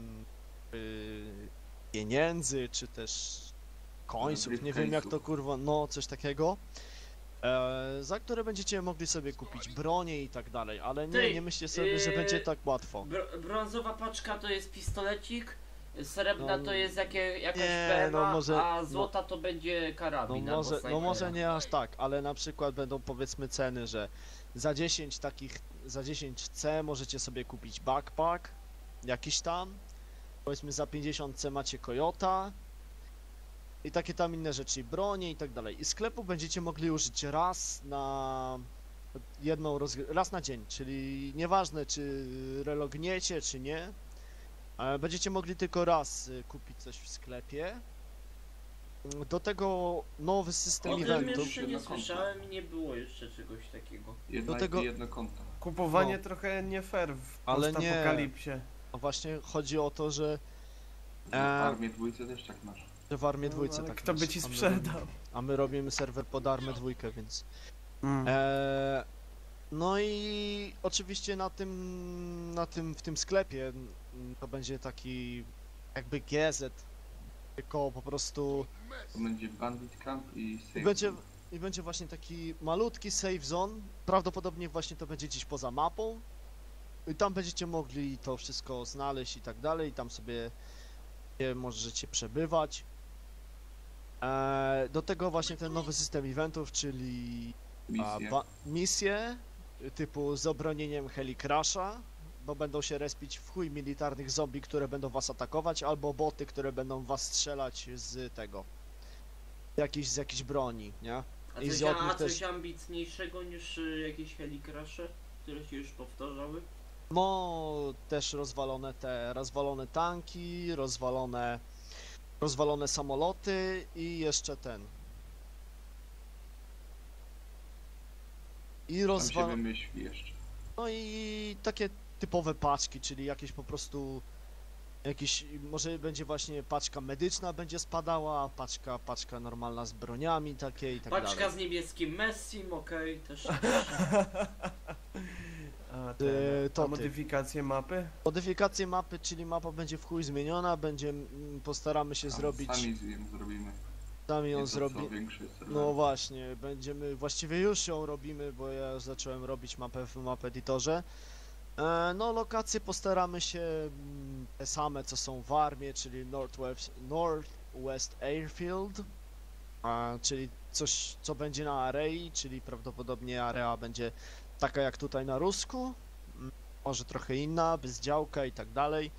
pieniędzy, czy też końców, nie wiem jak to kurwa, no coś takiego. Za które będziecie mogli sobie kupić bronie i tak dalej, ale Ty, nie myślcie sobie, że będzie tak łatwo. Brązowa paczka to jest pistolecik, srebrna No, to jest jakaś nie, PMA, no może- a złota to będzie No karabin albo może, no snajpera. może nie aż tak, ale na przykład będą powiedzmy ceny, że za 10 C możecie sobie kupić backpack, jakiś tam, powiedzmy za 50 C macie Coyota i takie tam inne rzeczy, bronie i tak dalej. I sklepu będziecie mogli użyć raz na raz na dzień, czyli nieważne czy relogniecie czy nie, ale będziecie mogli tylko raz kupić coś w sklepie. Do tego nowy system O tym eventów. jeszcze nie Jedno konto. słyszałem i nie było jeszcze czegoś takiego. Jedno do tego- ID, jedno konto. Kupowanie No. trochę nie fair w Ale nie. postapokalipsie. A właśnie chodzi o to, że W Armii dwójce też tak masz. w Armii No, dwójce ale tak kto by jest, ci a my sprzedał? robimy- A my robimy serwer pod Armę dwójkę, więc... Mm. No i oczywiście w tym sklepie to będzie taki jakby GZ, tylko po prostu To będzie Bandit Camp i Safe będzie, Zone. i będzie właśnie taki malutki safe zone, prawdopodobnie właśnie to będzie gdzieś poza mapą i tam będziecie mogli to wszystko znaleźć i tak dalej, i tam sobie możecie przebywać. Do tego właśnie ten nowy system eventów, czyli Misję. misje typu z obronieniem Helicrasha, bo będą się respić w chuj militarnych zombie, które będą was atakować, albo boty, które będą was strzelać z tego. Z jakiejś broni, nie? A I coś, z ogniw a coś też. ambitniejszego niż jakieś Helicrashe, które się już powtarzały? No, też rozwalone tanki, rozwalone samoloty i jeszcze ten. I Tam się wymyśli jeszcze. No i takie typowe paczki, czyli jakieś po prostu może będzie właśnie paczka medyczna będzie spadała, paczka normalna z broniami takie i tak Paczka dalej. z niebieskim Messim, okej, też. A, to a ty. modyfikacje mapy? Modyfikacje mapy, czyli mapa będzie w chuj zmieniona, postaramy się zrobić, Sami ją zrobimy. sami ją Nie to, co zrobimy. większy serwer. No właśnie, właściwie już ją robimy, bo ja już zacząłem robić mapę w Map Editorze. No lokacje postaramy się te same co są w Armie, czyli Northwest Airfield, czyli coś co będzie na arei, czyli prawdopodobnie area będzie taka jak tutaj na Rusku, może trochę inna, bez działka i tak dalej.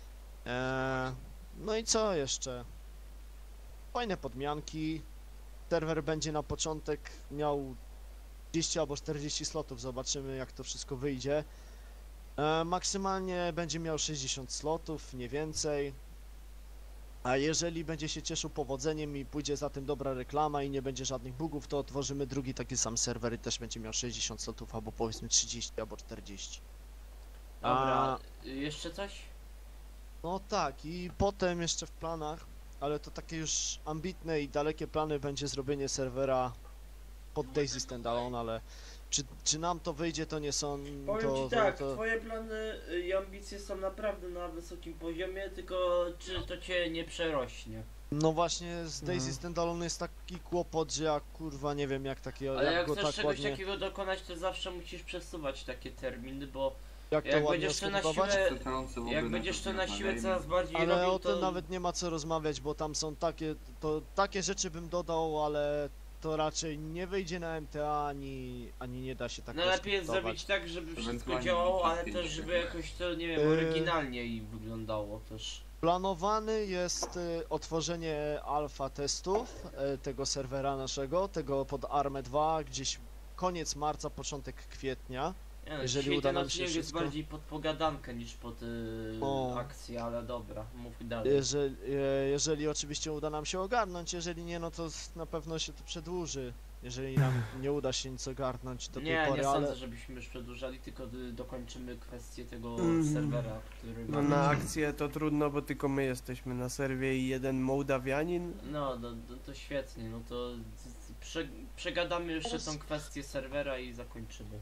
No i co jeszcze? Fajne podmianki. Serwer będzie na początek miał 30 albo 40 slotów, zobaczymy jak to wszystko wyjdzie. Maksymalnie będzie miał 60 slotów, nie więcej. A jeżeli będzie się cieszył powodzeniem i pójdzie za tym dobra reklama i nie będzie żadnych bugów, to otworzymy drugi taki sam serwer i też będzie miał 60 slotów, albo powiedzmy 30 albo 40. Dobra, jeszcze coś? No tak, i potem jeszcze w planach, ale to takie już ambitne i dalekie plany będzie zrobienie serwera pod Daisy Standalone, ale czy nam to wyjdzie, to nie są... Powiem to, ci tak, to, twoje plany i ambicje są naprawdę na wysokim poziomie, tylko czy to cię nie przerośnie? No właśnie z Daisy Mhm. Standalone jest taki kłopot, że ja kurwa nie wiem jak takie, Ale jak go chcesz tak czegoś ładnie, takiego dokonać, to zawsze musisz przesuwać takie terminy, bo jak to jak ładnie będziesz to na skryptować. siłę, Czekający w ogóle jak na będziesz to na siłę rozmawiajmy. coraz bardziej Ale robił, o tym to... nawet nie ma co rozmawiać, bo tam są takie rzeczy bym dodał, ale to raczej nie wyjdzie na MTA, ani nie da się tak No lepiej jest rozkryptować. zrobić tak, żeby wszystko Ewentualnie działało, ale wrzucić też żeby zdjęcie. jakoś to, nie wiem, Yy. oryginalnie i wyglądało też. Planowany jest otworzenie alfa testów tego serwera naszego, tego pod Armę 2, gdzieś koniec marca, początek kwietnia. Nie no, Jeżeli dzisiaj uda ten nam się odcinek jest wszystko- bardziej pod pogadankę niż pod O. akcję, ale dobra, mów dalej. Jeżeli oczywiście uda nam się ogarnąć, jeżeli nie, no to na pewno się to przedłuży. Jeżeli nam nie uda się nic ogarnąć do tej Nie, pory, nie ale... sądzę, żebyśmy już przedłużali, tylko dokończymy kwestię tego Mhm. serwera, który No mamy. na akcję to trudno, bo tylko my jesteśmy na serwie i jeden Mołdawianin. No, to świetnie, no to przegadamy jeszcze tą kwestię serwera i zakończymy.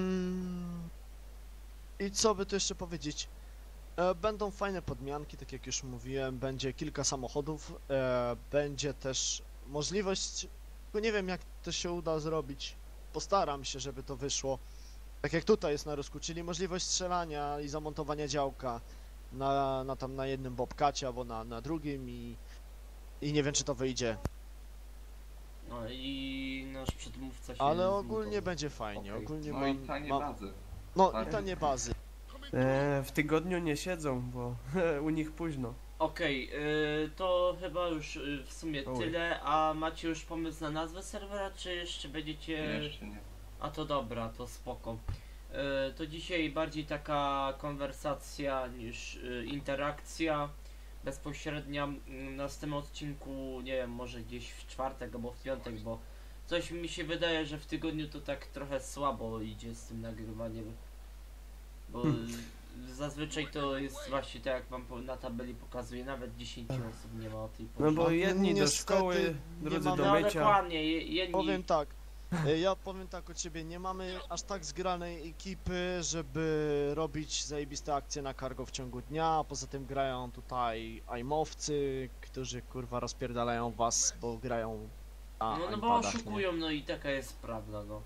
I co by tu jeszcze powiedzieć? Będą fajne podmianki, tak jak już mówiłem, będzie kilka samochodów, będzie też możliwość, tylko nie wiem jak to się uda zrobić, postaram się, żeby to wyszło, tak jak tutaj jest na Rusku, czyli możliwość strzelania i zamontowania działka na jednym bobkacie albo na drugim i nie wiem czy to wyjdzie, No i nasz przedmówca się ale ogólnie zmutował. będzie fajnie, Okej. ogólnie No i tanie bazy. no Tak. i tanie bazy. W tygodniu nie siedzą, bo u nich późno. Okej, to chyba już w sumie Oj. tyle, a macie już pomysł na nazwę serwera, czy jeszcze będziecie... Jeszcze nie. A to dobra, to spoko. To dzisiaj bardziej taka konwersacja niż interakcja bezpośrednia. Na tym odcinku, nie wiem, może gdzieś w czwartek albo w piątek, bo coś mi się wydaje, że w tygodniu to tak trochę słabo idzie z tym nagrywaniem. Bo zazwyczaj to jest właśnie tak jak wam na tabeli pokazuje, nawet 10 osób nie ma o tej porze. No bo No, jedni do niestety szkoły, nie drudzy mamy- do No mycia. dokładnie, jedni... Powiem tak, ja powiem tak od ciebie, nie mamy aż tak zgranej ekipy, żeby robić zajebiste akcje na cargo w ciągu dnia, a poza tym grają tutaj aimowcy, którzy kurwa rozpierdalają was, bo grają na No bo iPadach, nie? oszukują, no i taka jest prawda, no.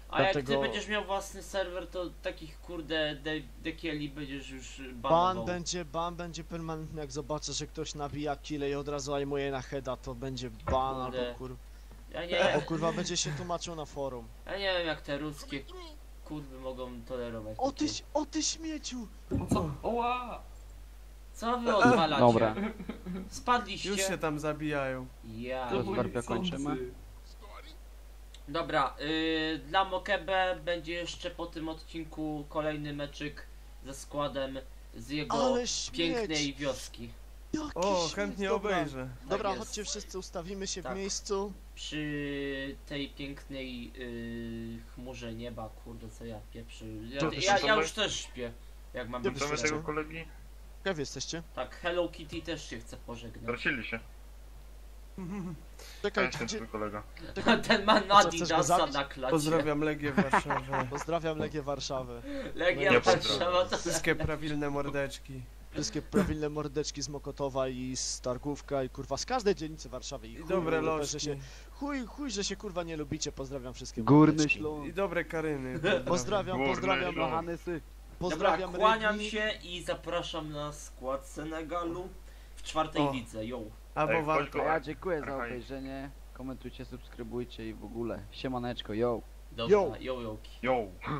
A jak ty Dlatego- będziesz miał własny serwer, to takich kurde dekieli będziesz już Ban banował. będzie permanentny, jak zobaczę, że ktoś nabija kile i od razu aimuje na heada, to będzie ban Kurde. albo Ja o kurwa będzie się tłumaczył na forum. nie wiem jak te ruskie kurwy mogą tolerować. O ty, takie- o ty śmieciu! O co? Oła! Co wy odwalacie? Dobra. Spadliście? Już się tam zabijają. Ja. To moi Skorpio chcący. kończymy? Dobra, dla Mokebe będzie jeszcze po tym odcinku kolejny meczyk ze składem z jego Ale śmieć! pięknej wioski. Jaki O, śmieć, chętnie dobra. obejrzę. Dobra, Tak jest. chodźcie wszyscy, ustawimy się Tak. w miejscu. Przy tej pięknej chmurze nieba, kurde co ja pieprzę. To Ja już też śpię, jak mam Gdzie być wy Co my szczery. tego kolegi? Jak wy jesteście? Tak, Hello Kitty też się chce pożegnać. Tracili się. Czekaj, Ten gdzie... twój kolega. Ten ma A co, chcesz go Adidasa zabić? na klacie. Pozdrawiam Legię Warszawę. Pozdrawiam Legię Warszawy. Legia Nie Warszawa to... Wszystkie prawilne mordeczki. Wszystkie prawilne mordeczki z Mokotowa i z Targówka i kurwa z każdej dzielnicy Warszawy. I chuj, dobre kurwa, lożki. że się, chuj, że się kurwa nie lubicie, pozdrawiam wszystkie Górny mordeczki. I Śląsk. dobre Karyny. Pozdrawiam, Górny pozdrawiam, Śląsk. Hanysy. pozdrawiam Dobra, kłaniam Rybnik. się i zapraszam na skład Senegalu w czwartej O. lidze, yo. Albo Ej, chodź warto. go. A ja dziękuję za Archaj. obejrzenie. Komentujcie, subskrybujcie i w ogóle. Siemaneczko, yo. Dobra, Yo. joki. Yo!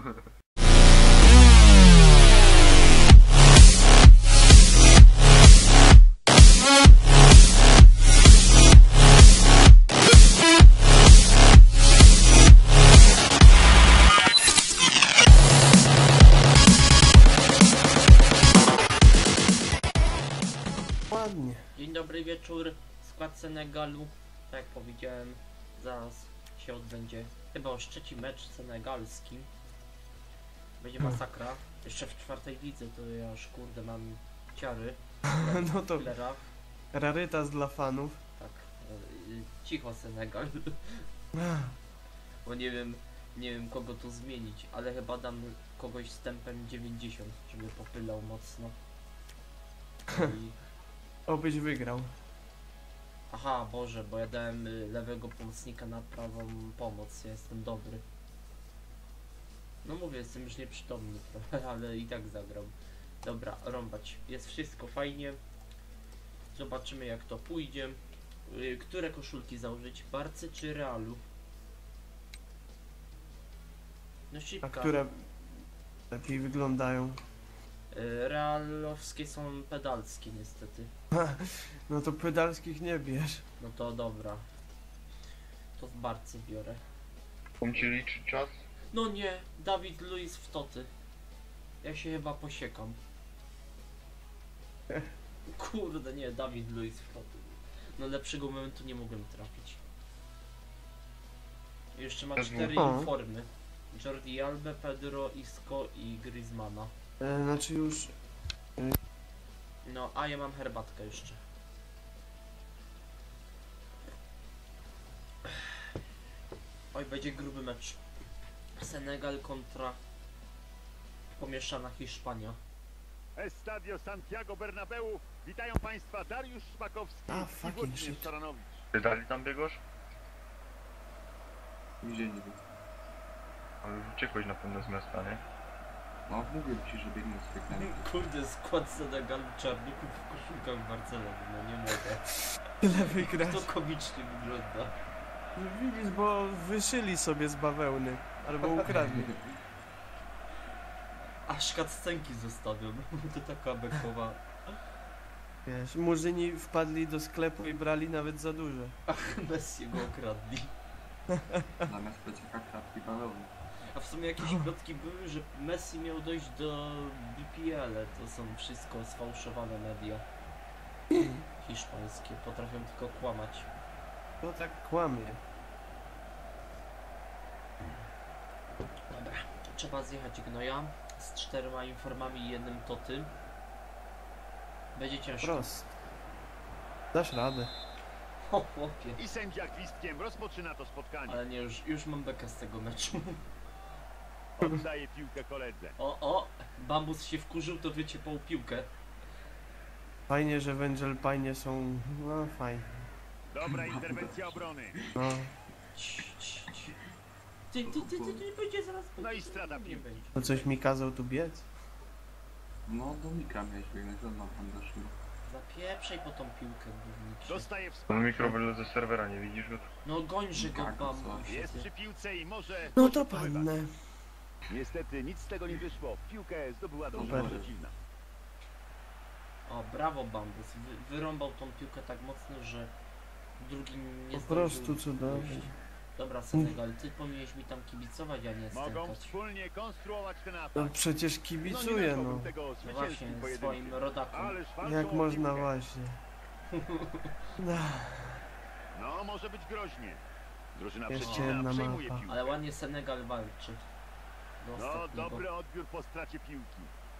Ładnie. Dzień dobry wieczór, skład Senegalu. Tak jak powiedziałem, zaraz się odbędzie chyba już trzeci mecz senegalski. Będzie masakra. Jeszcze w czwartej lidze to ja już kurde mam ciary. No to Klera. rarytas dla fanów. Tak, cicho Senegal. Bo nie wiem kogo tu zmienić, ale chyba dam kogoś z tempem 90, żeby popylał mocno. I... Obyś wygrał. Aha, Boże, bo ja dałem lewego pomocnika na prawą pomoc, ja jestem dobry. No mówię, jestem już nieprzytomny trochę, ale i tak zagram. Dobra, rąbać. Jest wszystko fajnie. Zobaczymy jak to pójdzie. Które koszulki założyć? Barcy czy Realu? No A szybka. które lepiej wyglądają? Realowskie są pedalskie niestety. No to pedalskich nie bierz. No to dobra. To w Barcy biorę. Umcie liczyć czas? No nie, Dawid Luiz w toty. Ja się chyba posiekam. Kurde nie, Dawid Luiz w toty. No lepszego momentu nie mogłem trafić. Jeszcze ma Też 4 O. informy. Jordi Alba, Pedro, Isco i Griezmana. Znaczy już... No, a ja mam herbatkę jeszcze. Oj, będzie gruby mecz. Senegal kontra pomieszana Hiszpania. Estadio Santiago Bernabeu. Witają Państwa Dariusz Szpakowski A, i fucking Włodzimierz shit. Staranowicz. Ty dali tam biegosz? Nigdzie nie wiem. Ale już uciekłeś na pewno z miasta, nie? No, mówię ci, że biegnę z piekami. Kurde, skład Senegalu czarników w koszulkach Barcelony, no nie mogę. Tyle wygrać. To komicznie wygląda. No widzisz, bo wyszyli sobie z bawełny. Albo ukradli. Aż cutscenki zostawią, to taka bekowa. Wiesz, murzyni wpadli do sklepu i brali nawet za dużo. Ach, Messi go okradli. Zamiast plecaka kratki balowy. A w sumie jakieś plotki były, że Messi miał dojść do BPL, to są wszystko sfałszowane media. Hiszpańskie, potrafią tylko kłamać. To tak kłamie. Dobra, trzeba zjechać gnoja z 4 informami i 1 toty. Będzie ciężko. Prost. Dasz radę. O chłopie. I sędzia gwizdkiem rozpoczyna to spotkanie. Ale nie, już mam bekę z tego meczu. Oddaje piłkę koledze. O, Bambus się wkurzył, to wyciepał piłkę. Fajnie, że Wędzel Pajnie są... No fajnie. Dobra interwencja obrony. No. Ci. Ty będzie zaraz. No i strata nie piłki. będzie. To coś mi kazał tu biec? No, do Mika miałeś biegnąć, on ma bandaż chyba. Zapieprzej po tą piłkę, gówniczy. Dostaje On wsparcie. mikro wylał ze serwera, nie widzisz go? No gońże go, Tak, bam. co? Jest przy piłce i może... No to dośrodkowywać. padnę. Niestety nic z tego nie wyszło. Piłkę zdobyła drużyna Super. przeciwna. O, brawo Bambus. Wyrąbał tą piłkę tak mocno, że drugi nie Po zdążył prostu cudownie. dojść. Dobra, Senegal, ty powinieneś mi tam kibicować, a nie Mogą stękać. wspólnie konstruować ten atak. No przecież nie kibicuję, nazwałbym no. tego No zwycięskim właśnie, pojedynkiem. swoim rodakom. Ależ walczą Jak o można piłkę. właśnie. No, No, może być groźnie. Drużyna Jeszcze przeciwna jedna przejmuje mapa. piłkę. Ale ładnie Senegal walczy. Do No, ostatniego. dobry odbiór po stracie piłki.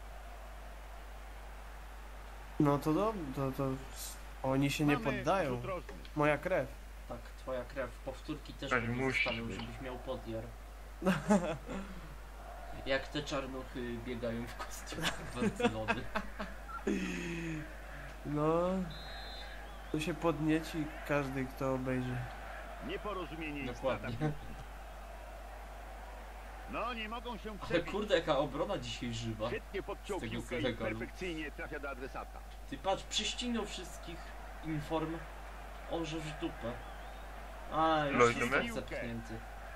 no to dobrze, to oni się nie Mamy poddają. rzut rożny. Moja krew. Tak, twoja krew. Powtórki też Tak, bym musi zostawił, być. żebyś miał podjar. Jak te czarnuchy biegają w kostiumach Barcelony. No, to się podnieci każdy, kto obejrzy. Nieporozumienie i strata Dokładnie. piłki. No, nie mogą się Ale przebić. kurde, jaka obrona dzisiaj żywa. Świetnie podciął z tego piłkę i Senegalu. perfekcyjnie trafia do adresata. Ty patrz, prześcinął wszystkich inform. Orze w dupę. A, już Lloyd jest Messi? zepchnięty.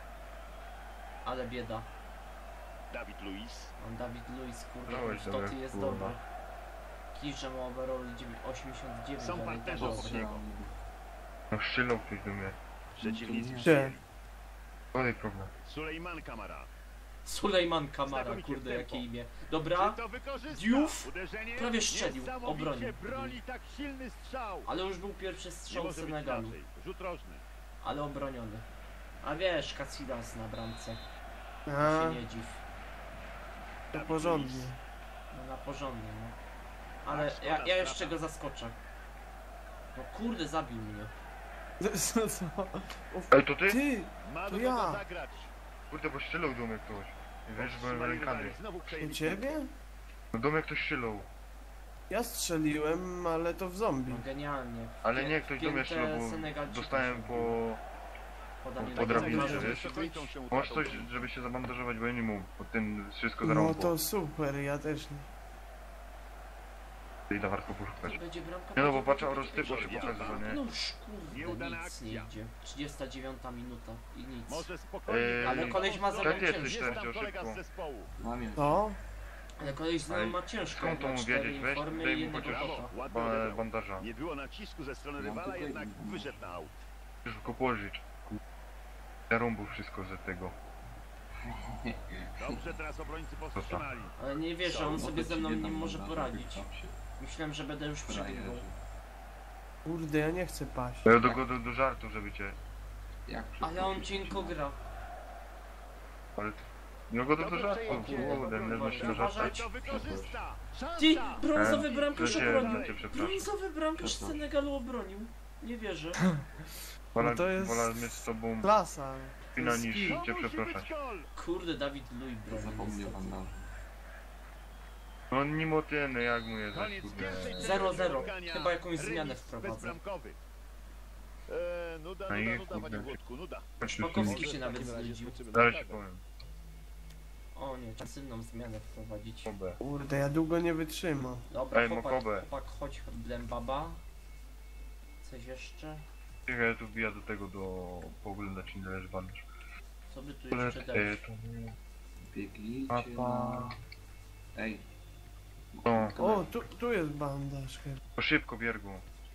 Ale bieda. Dawid Luiz. Mam Dawid Luiz, kurde, Dałeś już to Domek, ty jest kurwa. dobry. Kiże ma overall 89, Są ale i tak partnerzy dobrze. obok niego. No szczylał ktoś do mnie. Przeciwnicy Nie. przyjęli. Kolej problem. Sulejman Kamara. Sulejman Kamara, Znakomicie kurde, w tempo. jakie imię. Czy Dobra, to wykorzysta? Diouf Uderzenie prawie strzelił, niesamowicie obronił. broni tak silny strzał. ale już był pierwszy Nie strzał może być Senegalu, inaczej. Rzut rożny. ale obroniony. A wiesz, Casillas na bramce, A, się nie dziw. to porządnie. No na porządnie, no. Ale ja jeszcze go zaskoczę. No kurde, zabił mnie. Co? Ej, to ty? Ty, Ma To do ja. kogo zagrać. Kurde, bo szczylał do mnie ktoś. I wiesz, że byłem Powstrzymali rękami. rywali, znowu u przejęli ciebie? No do mnie ktoś szczylał. Ja strzeliłem, ale to w zombie. No genialnie. Ale nie, ktoś do mnie Piękne szczylał, bo Senegalczyki dostałem się po... podanie po do drabinie, bramkarza. wiesz? Kończą się Masz utratą coś, bramki. żeby się zabandażować, bo ja nie mógł. Bo ten wszystko No zarąbał. to super, ja też nie. I da warto poszukać. To będzie bramka. Nie no, bo będzie patrz, bramka, Aurostypo się będzie pokazywa, bramka. nie? No już kurde, Nieudana nic nie akcja. idzie. 39 minuta i nic. Może spokojnie. Ale koleś ma za Kiedy ciężko. jesteś Jest tam sędzią kolega z szybko? zespołu. Mam jest. To? Ale koleś z Ale nami ma ciężko. skąd to ma mu 4 wiedzieć? Weź, informy daj i mu jednego chociaż- kota. Brawo, ładnie odebrał. Bandaża. Nie było nacisku ze strony Mam rywala, tutaj jednak inny. wyszedł na aut. Już go położyć. Zarąbał wszystko z tego. Dobrze, teraz obrońcy powstrzymali. Ale nie wiesz, że on No sobie to ze ci mną nie nie dam może bandaża, poradzić. wychwam się. Myślałem, że będę już przebiegł. Frajerzy. Kurde, ja nie chcę paść. Ja do żartu, żeby cię... Jak Ale on przeskoczyć cienko ci? gra. Ale... No go do Dobre żartu, przejęcie. kurde, nie znaczy do Uważaj. żartu. To wykorzysta! Ty, Szansa! brązowy bramkarz Cię, obronił. cię przepraszam. Brązowy bramkarz Przepraszam. Senegalu obronił. Nie wierzę. Wolę, No to jest- wolę mieć z tobą Klasa. spina niż skill. To cię musi przepraszać. być gol! Kurde, Dawid Luiz broni. Zapomniał niestety. bandażu. No nie motyny, jak mu jest Koniec kurde. pierwszej 0-0. spotkania. Chyba jakąś zmianę Remis wprowadzę. bezbramkowy. Nuda, No i nuda, nuda, kurde. panie Włodku, nuda. Szpakowski się nawet znudził. Zaraz ci powiem. O nie, czasynną zmianę wprowadzić. Obę. Kurde, ja długo nie wytrzymam. Dobra, Ej, chłopak, Mokobe. chłopak, chodź, Blembaba. Coś jeszcze? Czekaj, ja tu wbija do tego, do... Pooglądać ile leży bandaż. Co by tu Ale jeszcze dać? to nie... Biegnijcie Papa. na... Ej. No. O, tu jest bandaż chyba. To szybko, biergu.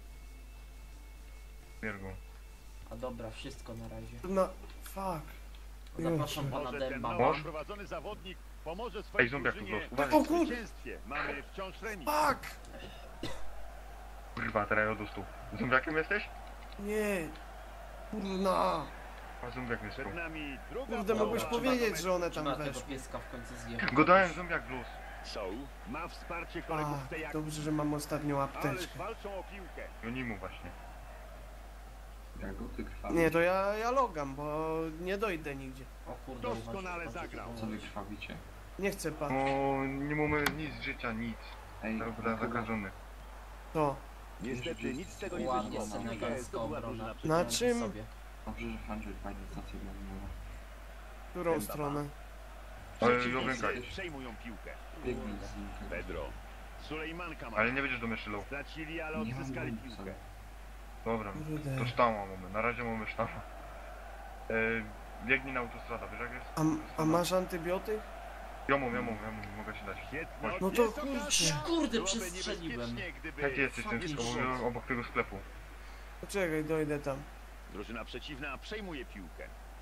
Biergu. A dobra, wszystko na razie. No, fuck. Zapraszam pana Może ten Demba. nowo Możesz? prowadzony zawodnik pomoże Ej, swojej zombiak tu drużynie wzrosł. O Uważaj. w kurde. zwycięstwie. Mamy wciąż remis. Fuck! Kurwa, teraz ja do stół. Zombiakiem jesteś? Nie. Kurna. A zombiak mnie Przed stół. nami druga Kurde, połowa. mogłeś powiedzieć, że one tam Trzeba tego weszły. pieska w końcu zjechać. Go dałem zombiak w luz. Soul ma wsparcie A, kolegów w tej akcji. dobrze, że mam ostatnią Ależ apteczkę. walczą o piłkę. Goni mu właśnie. Jak go ty krwawisz? Nie, to ja logam, bo nie dojdę nigdzie. O kurde, Doskonale uważaj, zagrał. Co wy krwawicie? Nie chcę paść. No, nie mamy nic z życia, nic. Ej, Dobra, zakażony. To. Niestety nic z tego nie Ładnie wyszło. senegalska Piłkę zdobyła obrona. drużyna Na przeciwna. czym? Sobie. Dobrze, że Andrzej fajnie stację miał. Którą stronę? Jowękaj. Przejmują piłkę. Biegnij z nim. Pedro. Sulejman Kamara. Ale nie będziesz do mnie strzelał. Stracili, ale Nie mam odzyskali bonus, piłkę. Dobra, Kurde. to sztama mamy. Na razie mamy sztama. Biegnij na autostrada, wiesz jak jest? A masz antybiotyk? Ja mam, mogę ci dać. Świetna No to jest kurczę. okazja. Kurde, Byłoby przestrzeliłem. niebezpiecznie, gdyby Jak ty jesteś ten fucking wszystko? shit. Obok tego sklepu. Poczekaj, dojdę tam. Drużyna przeciwna przejmuje piłkę.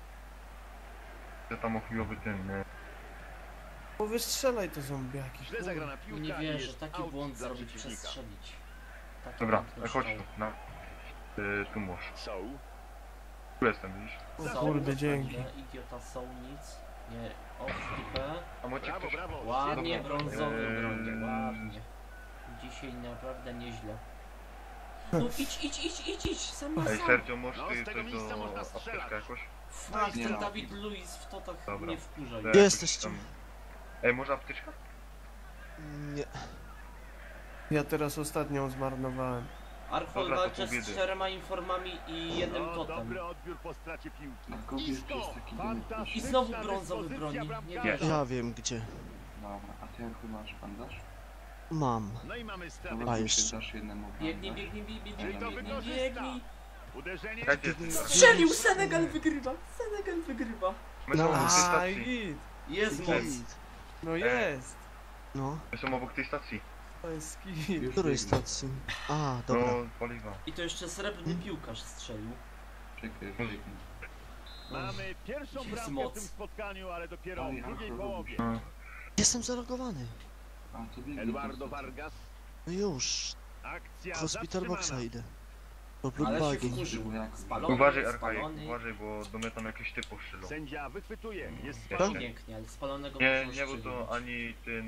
Że tam chujowy ten, nie? Bo wystrzelaj to zombiaki. Źle zagrana piłka Nie i wierzę, jest taki out błąd dla zrobić, przeciwnika. przestrzelić. Taki Dobra, błąd chodź strzał. tu, na. Tu możesz. Są. Tu jestem, widzisz? O Są, kurde, dzięki. fajnie, Idiota są nic. Nie, o flipę. A macie Brawo, ktoś? brawo. Ładnie, Dobra. brązowy bronie, Eee. ładnie. Dzisiaj naprawdę nieźle. No idź, sam na Ej, sam. Sergio, możesz No, ty z tego coś miejsca do można strzelać. apteczka jakoś? Fuck, Nie ten ma. Dawid Luiz w totach Dobra. mnie wkurza. To już. jakoś Jesteście. tam- Ej, może apteczka? Nie. Ja teraz ostatnią zmarnowałem. Archol Dobra, to walczy pół z biedy. 4 informami i jednym No, totem. dobry odbiór po stracie piłki. Na kogoś Blisko. jest taki Fantastyczna I znowu brązowy dyspozycja broni. Nie bramkarza. wierzę. Ja wiem gdzie. Dobra, a ty jak masz bandaż? Mam. No i mamy stratę. Dobra, A to jeszcze. dasz jednemu Biegnij, bandaż. Czyli to biegnij. wykorzysta. Uderzenie. Jak jesteś? Strzelił! Senegal wygrywa! Senegal wygrywa! My są No. obok tej A, stacji. git. Jest moc. Git. No jest. No. My są obok tej stacji. To jest git. Już Której biegnę. stacji? A, dobra. No, paliwa. I to jeszcze srebrny piłkarz strzelił. Czekaj, biegnę. Mamy pierwszą Jest bramkę moc. w tym spotkaniu, ale dopiero Oj, w drugiej Arthur połowie. No. Jestem zalogowany. A, to biegnij. Eduardo Vargas. No już. Akcja Hospital Boxa zatrzymana. idę. Po Ale się bloodbagi. wkurzył. Jak- Spalony, Uważaj, Archaik, spalony. uważaj, bo do mnie tam jakiś typ postrzelał. Sędzia wychwytuje. Jest Tak? spalony. Pięknie, ale spalonego Nie, można nie był to strzelić. ani ten...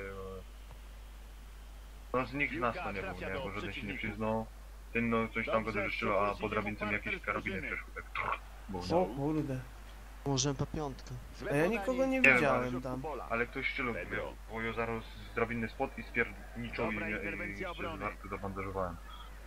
No z nikt z nas to nie był, nie, bo żaden się nie przyznał. Ten no coś tam go zreszczył, a po drabince mi jakiś karabiner przeszł, tak. Bo, O no. kurde. Możemy po piątkę. Złe A ja podanie. nikogo nie wiem, widziałem Środku tam. pola. Ale ktoś strzelał w mnie, bo ja zaraz z drabiny spod i spierniczowi Dobra mnie interwencja i obrony. z warty zabandażowałem.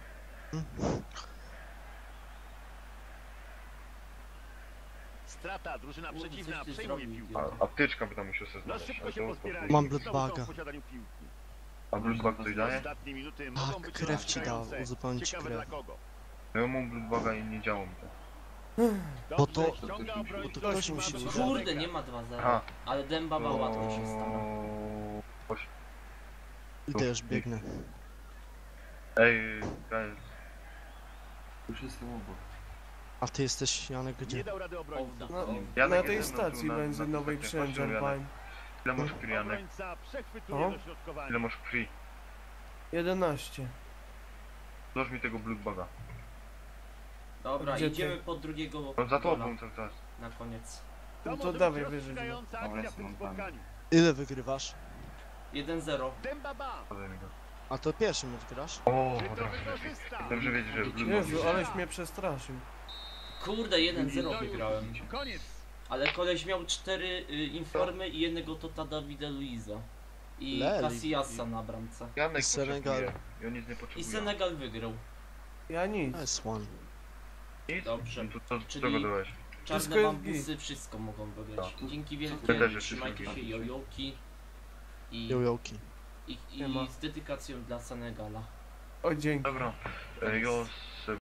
Strata. Drużyna Kurde, przeciwna coś ty przejmuje zrobił, piłkę. idiota. Apteczka by tam musiał sobie No znaleźć. szybko ale się to- pozbierali. Mam Znowu są bloodbaga. w posiadaniu piłki. A Bloodbag coś daje? Ostatnie minuty mogą Tak, być krew ci dał, rozstrzelające. uzupełnić Ciekawe krew. dla kogo. No ja mam Bloodbaga i nie działo mi to. Bo to- Dobrze, ściąga obrońcę. bo to ktoś musi Mamy użyć. Kurde, nie ma 2-0. Aha. Ale Dembaba łatwo się stało. Chodź. Idę już biegnę. Ej, guys, Już jestem obok. A ty jesteś Janek Nie gdzie? dał rady obrońca. No, Janek na tej jest ze mną tu stacji na- benzynowej na przy stacji, Engerpine. ile masz krwi, Janek? Obrońca przechwytuje O. dośrodkowanie. Ile masz krwi? 11. Złoż mi tego Bloodbaga. Dobra, Gdzie ty? idziemy po drugiego No za gola tobą cały czas. na koniec. No to może dawaj, być wyrzuć go. rozstrzygająca Dobra, akcja w tym jestem tam. spotkaniu. Ile wygrywasz? 1-0. Dembaba. Podaj mi go. A to pierwszy mecz grasz? O, Czy to od razu lepiej. wykorzysta? Dobrze wiedzieć, że Bloodbag Jezu, aleś mnie przestraszył. Kurde, 1-0 wygrałem. Koniec. Ale koleś miał 4 informy i jednego Tota Davida Luiza. I Leli. Casillasa na bramce. Janek Senegal. potrzebuje. I on nic nie I potrzebuje. Senegal wygrał. Ja nic. S1. Nic? Dobrze. No to co, Czyli- czego dałeś? Czarne Wszystko jest bambusy wszystko mogą wygrać. Tak. Dzięki Ja wielkie, też trzymajcie wszystko się jojoki. I, Jojoki. i Nie ma. z dedykacją dla Senegala. O, dzięki. Dobra, Jos,